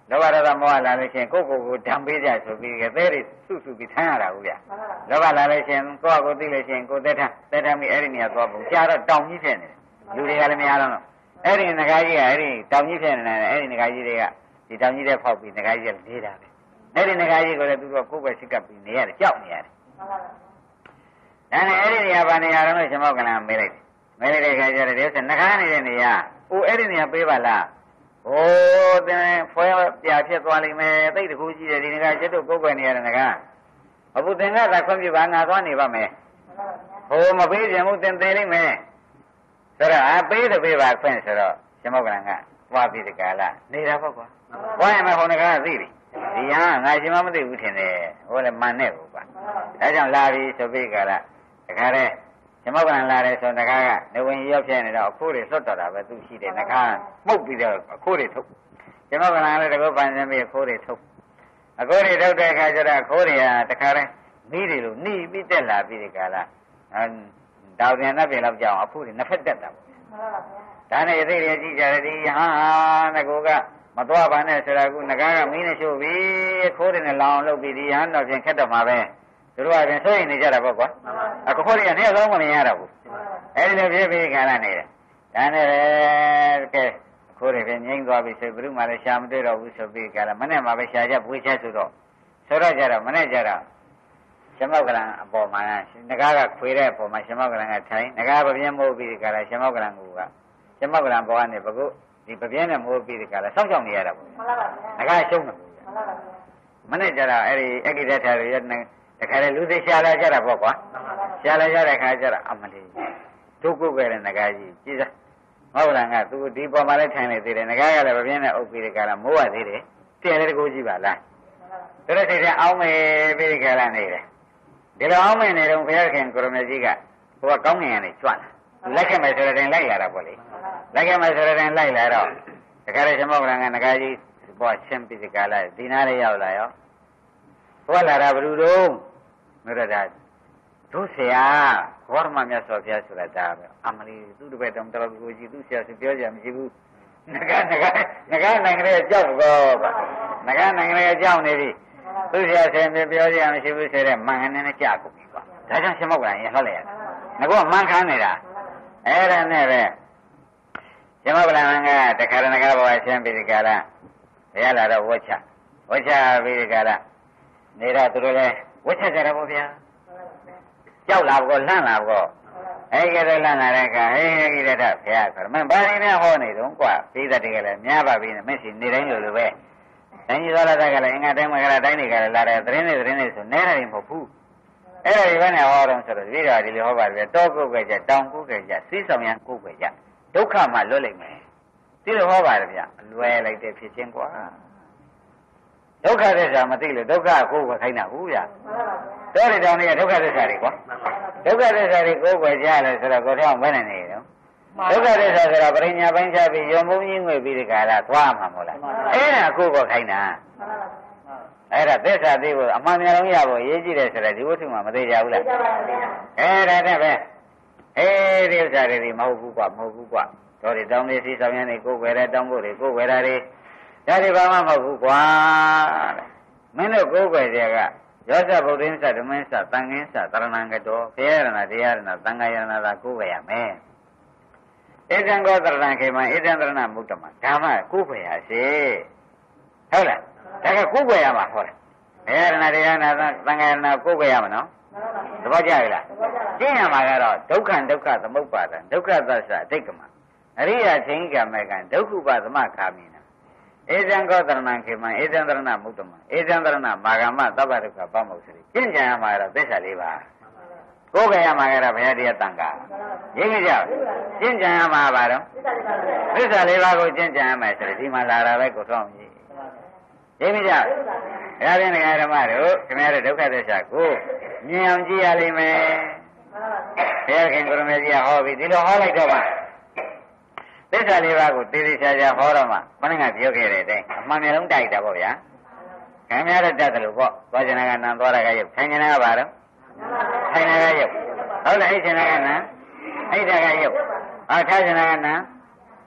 လောဘဒေါသမောဟလာလို့ရှိရင်ကိုယ့်ကိုယ်ကိုဓာတ်ပေးကြဆိုပြီးကဲသေးတွေစုစုပြီးထိုင်ရတာဘူးဗျလောဘလာလို့ရှိရင်ကိုယ့်ကိုယ်သိလို့ရှိရင်ကိုယ်သက်ထသက်ထပြီးအဲ့ဒီနေရာသွားပုံကြားတော့တောင်ကြီးဖြစ်နေတယ်လူတွေကလည်းမရတော့အဲ့ဒီငကားကြီးကအဲ့ဒီတောင်ကြီးဖြစ်နေတယ်အဲ့ဒီငကားကြီးတွေကဒီတောင်ကြီးတွေဖောက်ပြီးငကားကြီးကနေတာပဲအဲ့ဒီငကားကြီးကိုလည်းသူကကိုယ်ပဲစိတ်ကပ်ပြီးနေရတယ်ကြောက်နေရတယ်ဒါနဲ့အဲ့ဒီနေရာဘာနေရာတော့ရှင်မောကလန်မေးလိုက်တယ်မေးလိုက်တဲ့ခါကျတော့ဒီဆိုငကားနေတဲ့နေရာအိုအဲ့ဒီနေရာပေးပါလားဟိုသင်ဖွဲပြဖြစ်သွားလိမ့်မယ်သိတကူကြီးတယ်ဒီငကားကျွတ်တို့ကိုယ်ပဲနေရတယ်ငကားအခုသင်္ကသာခွင့်ပြုပါငါသွားနေပါမယ်ဟိုမပေးခြင်းဘူးသင်သေးလိမ့်မယ်ဆိုတော့အပေးတပေးပါခွင့်ဆိုတော့ရှင်မောကလန်ကသွားပြီးဒီကလာနေတာပေါ့ကွာသွားရင်မဟိုငကားသိပြီဒီဟာငါရှင်မမသိဘူးထင်တယ်ဟိုလည်းမန်နဲ့ဘူးကွာအဲကြောင့်လာပြီဆိုပြီးကလာတခါတည်းရှင်မောကလန်လာတယ်ဆိုတခါကနေဝင်ရောက်ဖြစ်နေတော့အခုတွေလွတ်တော်တာပဲသူရှိတယ်ငကားမှုတ်ပြီးတော့အခုတွေထုတ်ရှင်မောကလန်လည်းတကောပန်စင်းပြီးအခုတွေထုတ်အခုတွေထုတ်တဲ့အခါကျတော့အခုတွေကတခါတည်းမိတွေလို့နှီးပြီးတက်လာပြီးဒီကလာတောင်ပြန်နှက်ပြန်တော့ကြောင်အခုတွေနှစ်ဖက်တက်တာပေါ့ဒါနဲ့သိရကြည့်ကြတယ်ဒီဟာငကိုကမသွားပါနဲ့ဆိုတာကငကားကမင်းနဲ့ရှို့ပြီးခိုးတယ်နဲ့လောင်လုပ်ပြီးဒီဟန်တော့ပြန်ခက်တော့မှာပဲသူတို့ကပြန်ဆွေးနေကြတာပေါ့ကွာအခုခိုးတွေကနေအလုံးမမြင်ရတော့ဘူးအဲဒီလိုဖြစ်ပြီးခါလာနေတယ်ဒါနဲ့ကဲခိုးတွေပြန်ငိမ့်သွားပြီဆိုဘယ်သူမှလည်းရှာမတွေ့တော့ဘူးဆိုပြီးခါလာမနဲ့မှပဲရှာချက်ပွေးချက်ဆိုတော့ဆိုတော့ကြတော့မနဲ့ကြတော့ရှင်မောကလန်အပေါ်မှာငကားကခွေတဲ့အပေါ်မှာရှင်မောကလန်ကထိုင်ငကားပပြင်းမိုးပြီးခါလာရှင်မောကလန်ကရှင်မောကလန်ပေါ်ကနေပကုဒီပပြင်းနဲ့မိုးပြီးဒီကလာစောင့်ရှောက်နေရတာပေါ့မှန်ပါပါငကားရှုံးတယ်မှန်ပါပါမနဲ့ကြတော့အဲ့ဒီအကိတ္တထာတွေတခါလေလူသိရှာလာကြတာပေါ့ကွာရှာလာကြတဲ့ခါကျတော့အမလေးဒုက္ခပဲတဲ့ငကားကြီးကြည်စားမောကလန်ကသူဒီပေါ်မှာလည်းထိုင်နေသေးတယ်ငကားကလည်းပပြင်းနဲ့အုပ်ပြီးဒီကလာမိုးရသေးတယ်တင်လေတကူကြီးပါလားတော်တော်ထိတ်အောင်မေပြီးဒီကလာနေတယ်ဒီလိုအောင်မေနေတော့ဘုရားခင်ကိုရမကြီးကဟိုကကောင်းငင်ကနေကြွလာလက်ခဲ့မယ်ဆိုတဲ့တိုင်လိုက်လာတာပေါ့လေလက်ခဲ့မယ်ဆိုတဲ့တိုင်လိုက်လာတော့တခါလေရှင်မောကလန်ကငကားကြီးပေါ်ချင်းပြီးဒီကလာဒီနားလေးရောက်လာရောဟောလာတာဘယ်လိုတော့မြို့ရတာတို့ဆရာဘောရမမြတ်စွာဘုရားဆိုတာဒါပဲအမလီသူ့တပည့်တော်တော်ကိုကြီးသူ့ဆရာဆိုပြောကြမရှိဘူးငကားငကားငကားနိုင်ငံရဲ့ကြောက်တော့ပါငကားနိုင်ငံရဲ့ကြောက်နေပြီသူ့ဆရာဆင်ပြောကြမရှိဘူးဆိုတဲ့မန်ကနေနဲ့ကြာကုန်ပြီကွာဒါကြောင့်ရှင်မောကလန်ရင်လှောက်လိုက်ရတယ်ငါကမန်ခမ်းနေတာအဲ့ဒါနဲ့ပဲရှင်မောကလန်ကတခါရဏကဘဝရှင်းပြီးဒီကလာဘုရားလာတော့ဝတ်ချဝတ်ချပြီးဒီကလာနေတော့သူတို့လည်းဝတ်ချကြတယ်ပေါ့ဗျာကြောက်လာကောလှန့်လာကောအဲ့ဒီကလေးလှန့်လာတဲ့အခါဟေးဟိရတဘုရားဆိုတော့မင်းဘာရင်းနဲ့ဟောနေတော့ကွာပြီးတဲ့တည်းကလည်းများပါပြီနဲ့မင်းစီနေတိုင်းလိုလိုပဲတိုင်းကြီးသွားလာတဲ့ကလည်းအင်္ဂါတိုင်းမှာကလည်းတိုင်းတွေကလည်းလာတဲ့သတင်းတွေသတင်းတွေဆိုနဲတယ်မဟုတ်ဘူးအဲ့ဒါဒီဘက်နဲ့ဟောတော့ဆိုတော့ဒီတော့ဒီလိုဟောပါပြီတောကုတ်ပဲကြတောင်ကုတ်ပဲကြစီးဆောင်ရန်ကုတ်ပဲကြဒုက္ခမှလွတ်လိမ့်မယ်ဒီလိုဟောပါတယ်ဗျအလွယ်လိုက်တဲ့ဖြစ်ချင်းကွာဒုက္ခသစ္စာမသိလို့ဒုက္ခကိုယ်ပဲခိုင်းတာဟုတ်ဗျာတောတွေတောင်တွေကဒုက္ခသစ္စာတွေကွာဒုက္ခသစ္စာတွေကိုယ်ပဲကြားလဲဆိုတော့ကိုယ်ထောင်မနေနေတော့ဒုက္ခသစ္စာဆိုတာပရိညာပိုင်းချပြီးယုံမုံကြီးငွေပြီးဒီကလာသွားမှာမဟုတ်လားအဲ့ဒါကိုယ်ပဲခိုင်းတာအဲ့ဒါသစ္စာသိဖို့အမှန်များလုံးရဖို့ရေးကြည့်တယ်ဆိုတော့ဒီဝတ္ထုမှာမသိကြဘူးလားအဲ့ဒါနဲ့ပဲအေးဒီဥစ္စာတွေမဟုတ်ဘူးကွာမဟုတ်ဘူးကွာတော်တွေတောင်းလေးစီဆောင်ရနေကိုယ်ွယ်တဲ့တောင်းဖို့တွေကိုယ်ွယ်တာတွေဒါတွေဘာမှမဟုတ်ဘူးကွာမင်းတို့ကိုယ်ွယ်တဲ့ကရောစဗုဒ္ဓင်းစဓမ္မင်းစသံဃင်းစတရဏံကတော်ဘုရားရဏတရားရဏသံဃာယရဏသာကိုယ်ွယ်ရမယ်ဧတံကောတရဏခေမဧတံတရဏမုတ္တမဓမ္မကိုယ်ွယ်ရစေဟုတ်လားဒါကကိုယ်ွယ်ရမှာဟုတ်လားဘုရားရဏတရားရဏသံဃာယရဏကိုယ်ွယ်ရမှာနော်သဘောကျပြီလားကျင့်ရမှာကတော့ဒုက္ခဒုက္ခသမုပ္ပါဒံဒုက္ခသစ္စာအတိတ်ကမအရိယာချင်းကမေကံဒုက္ခပသမခာမိနာဧတံကောတရဏံခေမဧတံတရဏမုတ္တမဧတံတရဏမာဂမသဗ္ဗဒုက္ခပမောက္ခရိကျင့်ကြံရမှာကတော့သစ္စာလေးပါကိုယ်ကရမှာကတော့ဘုရားတရားတန်ခါရင်းကြကြကျင့်ကြံရမှာပါတော့သစ္စာလေးပါးကိုကျင့်ကြံရမယ်ဆိုရင်ဒီမှာလာတာပဲကိုထောင်းကြီးရင်းကြဘုရားရှင်ဓမ္မတို့ခင်ဗျားတို့ဒုက္ခသစ္စာကိုမြင်အောင်ကြည့်ရလိမ့်မယ်ဘုရားခင်ကိုရမေကြီးဟောပြီးဒီလိုဟောလိုက်တော့မှသစ္စာလေးပါးကိုသေသေးချာချာဟောတော့မှမနက်ကပြောခဲ့တဲ့အတိုင်းအမှန်မျိုးလုံးတိုက်တာပေါ့ဗျာခင်ဗျားတို့တတ်တယ်လို့ပေါ့သွားကျင်ကနံသွားရကရုပ်ထိုင်ကျင်ကပါတော့ထိုင်နေကရုပ်ဟုတ်လားအိတ်ကျင်ကနံအိတ်တကရုပ်အာထားကျင်ကနံ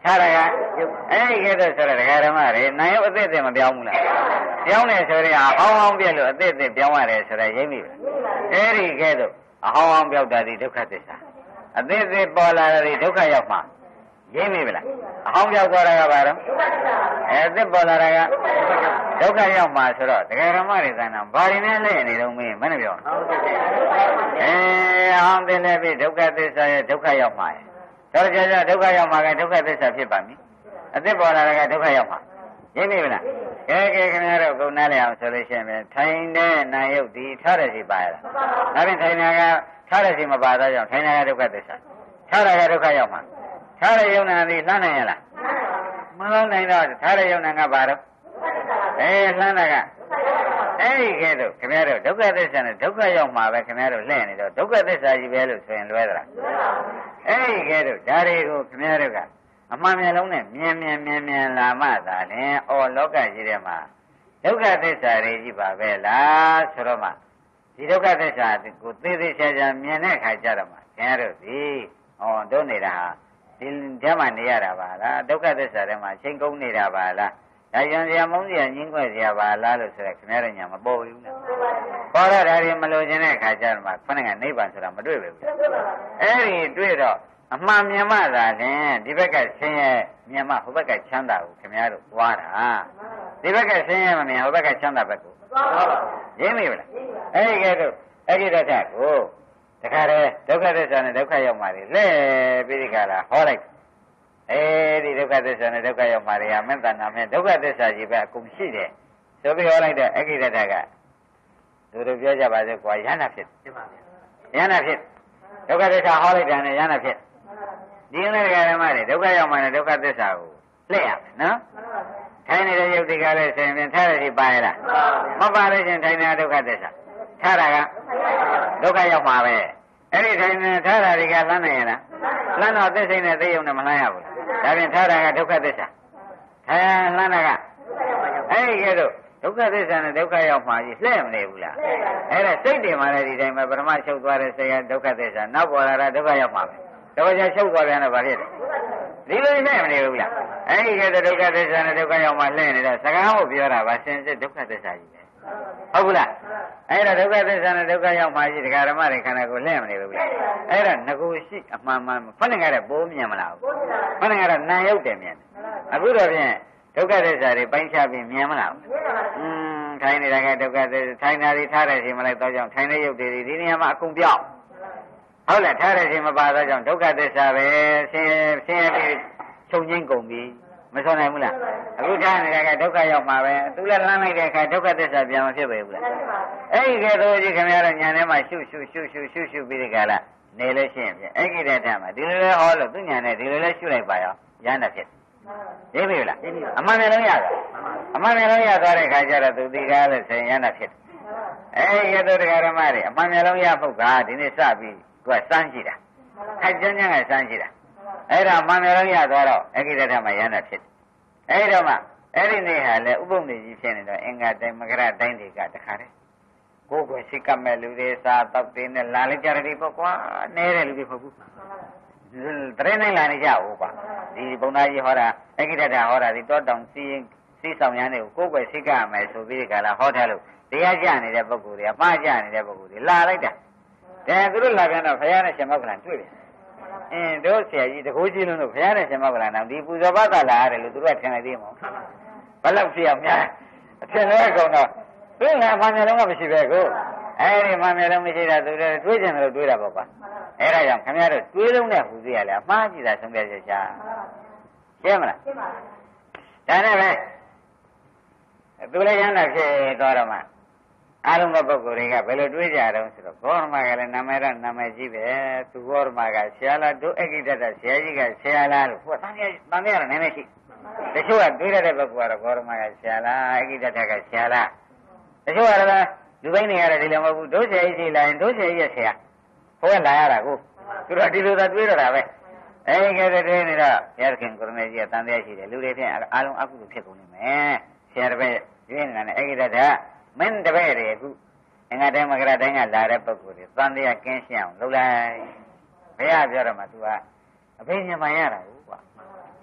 ထားရကအဲ့ဒီကဲတော့ဆိုတော့ဒကာဓမ္မတွေနိုင်ရောအသက်အသက်မပြောင်းဘူးလားပြောင်းတယ်ဆိုရင်အဟောင်းဟောင်းပြက်လို့အသက်အသက်ပြောင်းရတယ်ဆိုတော့ရိပ်မိပဲအဲ့ဒီကဲတော့အဟောင်းဟောင်းပြောက်တာဒီဒုက္ခသစ္စာအသက်အသက်ပေါ်လာတဲ့ဒုက္ခရောက်မှာရိပ်မိပါလားအဟောင်းပြောက်သွားတာကဘာတော့အဲအသက်ပေါ်လာတာကဒုက္ခရောက်မှာဆိုတော့ဒကာဓမ္မတွေသဏ္ဍာန်ဘာတွေနဲ့လဲနေတော့မင်းမနဲ့ပြောအဲအဟောင်းသိလဲပြီဒုက္ခသစ္စာရဲ့ဒုက္ခရောက်မှာတော့ကြာကြာဒုက္ခရောက်မှာကဒုက္ခသစ္စာဖြစ်ပါမည်အသက်ပေါ်လာတာကဒုက္ခရောက်မှာရင်းနေပြီလားကဲကဲခင်ဗျားတို့ကုန်နားလည်အောင်ဆိုလို့ရှိရင်ထိုင်တဲ့နာယုတ်ဒီထားတဲ့စီပါရလားဒါဖြင့်ထိုင်တာကထားတဲ့စီမပါတော့ကြောင့်ထိုင်တာကဒုက္ခသစ္စာထားတာကဒုက္ခရောက်မှာထားတဲ့ယုံနာဒီလှမ်းနိုင်ရလားမလှမ်းနိုင်တော့ထားတဲ့ယုံနာကဘာတော့အေးလှမ်းတာကအဲ့ဒီကဲတော့ခင်ဗျားတို့ဒုက္ခသစ္စာနဲ့ဒုက္ခရောက်မှာပဲခင်ဗျားတို့လှည့်နေတော့ဒုက္ခသစ္စာကြီးပဲလို့ဆိုရင်လွဲသလားအဲ့ဒီကဲတော့ဒါတွေကိုခင်ဗျားတို့ကအမှန်မျက်လုံးနဲ့မြင်မြင်မြင်မြင်လာမှသာလေအော်လောကကြီးထဲမှာဒုက္ခသစ္စာတွေကြီးပါပဲလားဆိုတော့မှဒီဒုက္ခသစ္စာကိုသေသေးချာချာမြင်တဲ့အခါကျတော့မှခင်ဗျားတို့ဒီဩတို့နေတာဟာဒီထဲမှာနေရတာပါလားဒုက္ခသစ္စာထဲမှာချိန်ကုန်နေတာပါလားဒါကြံစရာမုန်းစရာညှင်းခွဲစရာပါလားလို့ဆိုတော့ခင်ဗျားတို့ညာမပေါ်ဘူးလားပေါ်တော့ဒါတွေမလို့ခြင်းတဲ့အခါကျတော့မှခொနဲ့ကနိဗ္ဗာန်ဆိုတာမတွေ့ပဲဘူးအဲ့ဒီတွေ့တော့အမှန်မြင်မှသာရင်ဒီဘက်ကဆင်းရဲမြင်မှဟိုဘက်ကချမ်းသာကိုခင်ဗျားတို့သွားတာဒီဘက်ကဆင်းရဲမမြင်ဟိုဘက်ကချမ်းသာဘက်ကိုရင်းမိဗလားအဲ့ဒီကဲတော့အဲ့ဒီတတ်ကိုတခါတည်းဒုက္ခသစ္စာနဲ့ဒုက္ခရောက်မှတွေလဲပြီးဒီကလာဟောလိုက်အဲဒီဒုက္ခသစ္စာနဲ့ဒုက္ခရောက်မှတွေကမေတ္တာနာမဲ့ဒုက္ခသစ္စာကြီးပဲအကုန်ရှိတယ်ဆိုပြီးဟောလိုက်တဲ့အက္ခိတတကသူတို့ပြောကြပါစေကွာယန္နာဖြစ်ယန္နာဖြစ်ဒုက္ခသစ္စာဟောလိုက်တယ်နဲ့ယန္နာဖြစ်ဒီနေ့ကဓမ္မတွေဒုက္ခရောက်မှလည်းဒုက္ခသစ္စာကိုလှည့်ရမယ်နော်ထိုင်နေတဲ့ယုတ်တိကလည်းဆင်ပြန်ထားရစီပါရလားမပါလို့ရှင်ထိုင်နေတဲ့ဒုက္ခသစ္စာထားတာကဒုက္ခရောက်မှာပဲအဲ့ဒီထိုင်နေထားတာတွေကလမ်းနိုင်ရလားလမ်းတော့သစ္စိနဲ့သိယုံနဲ့မလမ်းရဘူးဒါပြင်ထားတာကဒုက္ခသစ္စာထိုင်လမ်းတာကအဲ့ဒီကဲတော့ဒုက္ခသစ္စာနဲ့ဒုက္ခရောက်မှာကြီးလှည့်မနေဘူးလားအဲ့ဒါစိတ်တွေမှာလည်းဒီတိုင်းပဲပရမချုပ်သွားတဲ့စိတ်ကဒုက္ခသစ္စာနောက်ပေါ်လာတာဒုက္ခရောက်မှာပဲတော့ကြာချုပ်သွားပြန်တော့ဗာဖြစ်တယ်ဒီလိုနဲ့မနေဘူးလားအဲ့ဒီကဲဒုက္ခသစ္စာနဲ့ဒုက္ခရောက်မှလှည့်နေတော့စကားကိုပြောတာဗာစင်စစ်ဒုက္ခသစ္စာကြီးပဲဟုတ်ဘူးလားအဲ့ဒါဒုက္ခသစ္စာနဲ့ဒုက္ခရောက်မှရှိဒကာဓမ္မတွေခန္ဓာကိုလှည့်မနေဘူးလားအဲ့ဒါငကိုရှိအမှန်မှန်ဖဏ္ဍကတဲ့ပိုးမြင်မလားဘူးဖဏ္ဍကတော့နာရုပ်တယ်မြင်တယ်အခုတော့ဖြင့်ဒုက္ခသစ္စာတွေပိုင်းခြားပြီးမြင်မလားဘူးอืมထိုင်နေတာကဒုက္ခသစ္စာထိုင်တာတွေထားတဲ့ချိန်မလိုက်တော့ကြောင့်ထိုင်တဲ့ရုပ်တွေဒီနေရာမှာအကုန်ပြောင်းဟုတ်လားထားတဲ့ချိန်မပါတော့ကြောင့်ဒုက္ခသစ္စာပဲဆင်းရဲဆင်းရဲပြီးချုပ်ငိမ့်ကုန်ပြီမဆုံးနိုင်ဘူးလားအခုထားနေတာကဒုက္ခရောက်မှာပဲသူလည်းလမ်းလိုက်တဲ့အခါဒုက္ခသစ္စာပြန်မဖြစ်ပဲဘူးလားအဲ့ဒီကဲတော့ကြီးခင်ဗျားတို့ညာထဲမှာရှုရှုရှုရှုရှုရှုပြီးဒီကလာနေလို့ရှိရင်ဖြင့်အဲ့ဒီတဲ့တမ်းမှာဒီလိုလဲဟောလို့သူညာနဲ့ဒီလိုလဲရှုလိုက်ပါရောရမ်းတာဖြစ်ရင်းပြီလားအမှန်တည်းလုံးရတာအမှန်တည်းလုံးရသွားတဲ့ခါကျတော့သူဒီကားလို့ဆိုရင်ရမ်းတာဖြစ်အဲ့ဒီကဲတော့ဒကာဓမ္မတွေအမှန်တည်းလုံးရဖို့ကဒီနေ့စပြီးသူကစမ်းကြည့်တာခိုက်ကျန်းကျန်းကစမ်းကြည့်တာအဲ့ဒါမှန်တယ်လို့ရသွားတော့အကိတ္တမှာရဟန္တာဖြစ်တယ်အဲ့တော့မှအဲ့ဒီနေ့ဟာလေဥပုံနေကြီးဖြစ်နေတော့အင်္ဂါတိုင်းမကရတိုင်းတွေကတခါတည်းကိုယ်ကိုယ်ရှိကမဲ့လူတွေစားတော့တင်းနဲ့လာလိုက်ကြတယ်ပေါ့ကွာနဲတဲ့လူတွေမဟုတ်ဘူးတရင်နိုင်လာနေကြဟုတ်ပါဒီဘုံသားကြီးဟောတာအကိတ္တဟောတာဒီတောတောင်စီးစီးဆောင်ရမ်းတွေကိုကိုယ်ကိုယ်ရှိကမဲ့ဆိုပြီးကြလားဟောထားလို့တရားကြနေတဲ့ပုဂ္ဂိုလ်တွေကမှားကြနေတဲ့ပုဂ္ဂိုလ်တွေလာလိုက်တာတဲ့သူတို့လာပြန်တော့ဘုရားနဲ့ရှင်မောက္ကလန်တွေ့တယ်အင်းတို့ဆရာကြီးတကိုးကြီးလုံးတို့ဘုရားနဲ့ရှင်မောက္ကလန်တော့ဒီပူဇော်ဘကလာရတယ်လို့သူတို့ကထင်လိုက်သေးမှာဘယ်လောက်ဖြစ်အောင်များအထင်လဲကုန်တော့သူကမှန်တယ်လုံးကမရှိပဲကိုအဲ့ဒီမှန်တယ်လုံးမရှိတာသူတို့တွေးကြတယ်လို့တွေးတာပေါ့ကွာအဲ့ဒါကြောင့်ခင်ဗျားတို့တွေးလုံးနဲ့ဟူသေးရလေအမှားကြည့်တာဆုံးဖြတ်ချက်ချရှင်းမလားရှင်းပါပြီဒါနဲ့ပဲသူလည်းရဟန္တာဖြစ်သွားတော့မှအားလုံးသောပုဂ္ဂိုလ်တွေကဘယ်လိုတွေးကြတော့ဆိုတော့ဘောရမကလည်းနာမည်ရနာမည်ကြီးပဲသူဘောရမကဆရာလားတို့အကိတ္တဆရာကြီးကဆရာလားလို့ဟိုတန်ရတန်ရနည်းနည်းရှိတချို့ကတွေးရတဲ့ပုဂ္ဂိုလ်ကတော့ဘောရမကဆရာလားအကိတ္တကဆရာလားတချို့ကတော့လူပိုင်းတွေကတော့ဒီလိုမဟုတ်ဘူးတို့ဆရာကြီးရှိလာရင်တို့ဆရာကြီးရဲ့ဆရာဟိုကလာရတာကိုသူတို့ဒီလိုသာတွေးရတာပဲအဲဒီကဲတွေးနေတော့ဘုရားခင်ကိုရမေကြီးကတန်တရားရှိတယ်လူတွေဖြင့်အားလုံးအကုသိုလ်ဖြစ်ကုန်နေမယ်ဆရာတစ်ပည့်ရွေးနေတာနဲ့အကိတ္တမင်းတပည့်တွေအခုအင်္ဂါတိုင်းမကရတိုင်းကလာတဲ့ပုဂ္ဂိုလ်တွေသံတရားကင်းရှင်းအောင်လုပ်လိုက်ဘုရားပြောတော့မှ तू ကအဘိညာဉ်မှန်ရတာဟုတ်ကွာ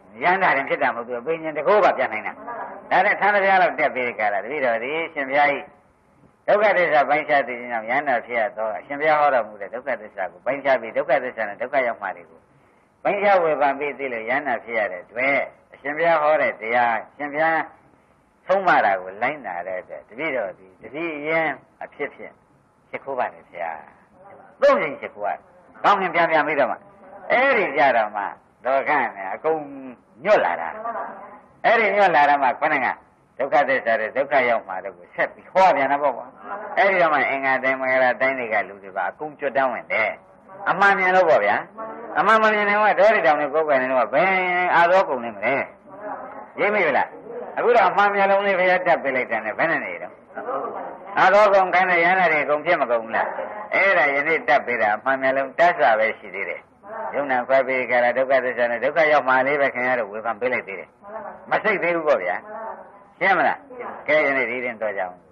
ရဟန္တာရင်ဖြစ်တာမဟုတ်ဘူးဘိညာဉ်တကောပါပြန်နိုင်တာဒါနဲ့သံဃာလောက်တက်ပြီးကြတာတပည့်တော်ဒီရှင်ဘုရားကြီးဒုက္ခသစ္စာပိုင်းခြားသိခြင်းကြောင့်ရဟန္တာဖြစ်ရတော့အရှင်ဘုရားဟောတော်မူတဲ့ဒုက္ခသစ္စာကိုပိုင်းခြားပြီးဒုက္ခသစ္စာနဲ့ဒုက္ခရောက်မှတွေကိုပိုင်းခြားဝေဖန်ပြီးသိလို့ရဟန္တာဖြစ်ရတဲ့တွေ့အရှင်ဘုရားဟောတဲ့တရားရှင်ဘုရားဆုံးမတာကိုလိုက်နာတဲ့အတွက်တပည့်တော်ဒီတပည့်ရင်အဖြစ်ဖြစ်ဖြစ်ခိုးပါလေဗျာသုံးရင်ဖြစ်ခိုးရကောင်းရင်ပြန်ပြန်ပြီးတော့မှအဲ့ဒီကြတော့မှတော့ခန့်နဲ့အကုန်ညွတ်လာတာအဲ့ဒီညွတ်လာတော့မှခொနဲ့ကဒုက္ခသစ္စာတဲ့ဒုက္ခရောက်မှတော့ကိုဆက်ပြီးဟောပြန်တာပေါ့ကွာအဲ့ဒီတော့မှအင်္ဂါတိုင်းမင်္ဂလာတိုင်းတွေကလူတွေပါအကုန်ကြွတန်းဝင်တယ်အမှန်မြင်လို့ပေါ့ဗျာအမှန်မမြင်ရင်ကဒေါရီတောင်နဲ့ကိုယ်ပိုင်နေတော့ဘယ်အာသောကုန်နေမလဲရိပ်မိလားအခုတော့အမှန်မြင်လုံးလေးဘုရားတက်ပေးလိုက်တယ်နဲ့ဘယ်နဲ့နေတော့အာသောကုန်ခိုင်းတဲ့ရဟန္တာတွေအကုန်ဖြစ်မကုန်ဘူးလားအဲ့ဒါယနေ့တက်ပေးတာအမှန်မြင်လုံးတက်စာပဲရှိသေးတယ်ယုံနာခွဲပေးကြတာဒုက္ခသစ္စာနဲ့ဒုက္ခရောက်မှလေးပဲခင်ဗျားတို့ဝေဖန်ပေးလိုက်သေးတယ်မစိတ်သေးဘူးပေါ့ဗျာရှင်းမလားကဲယနေ့ဒီရင်တော့ကြအောင်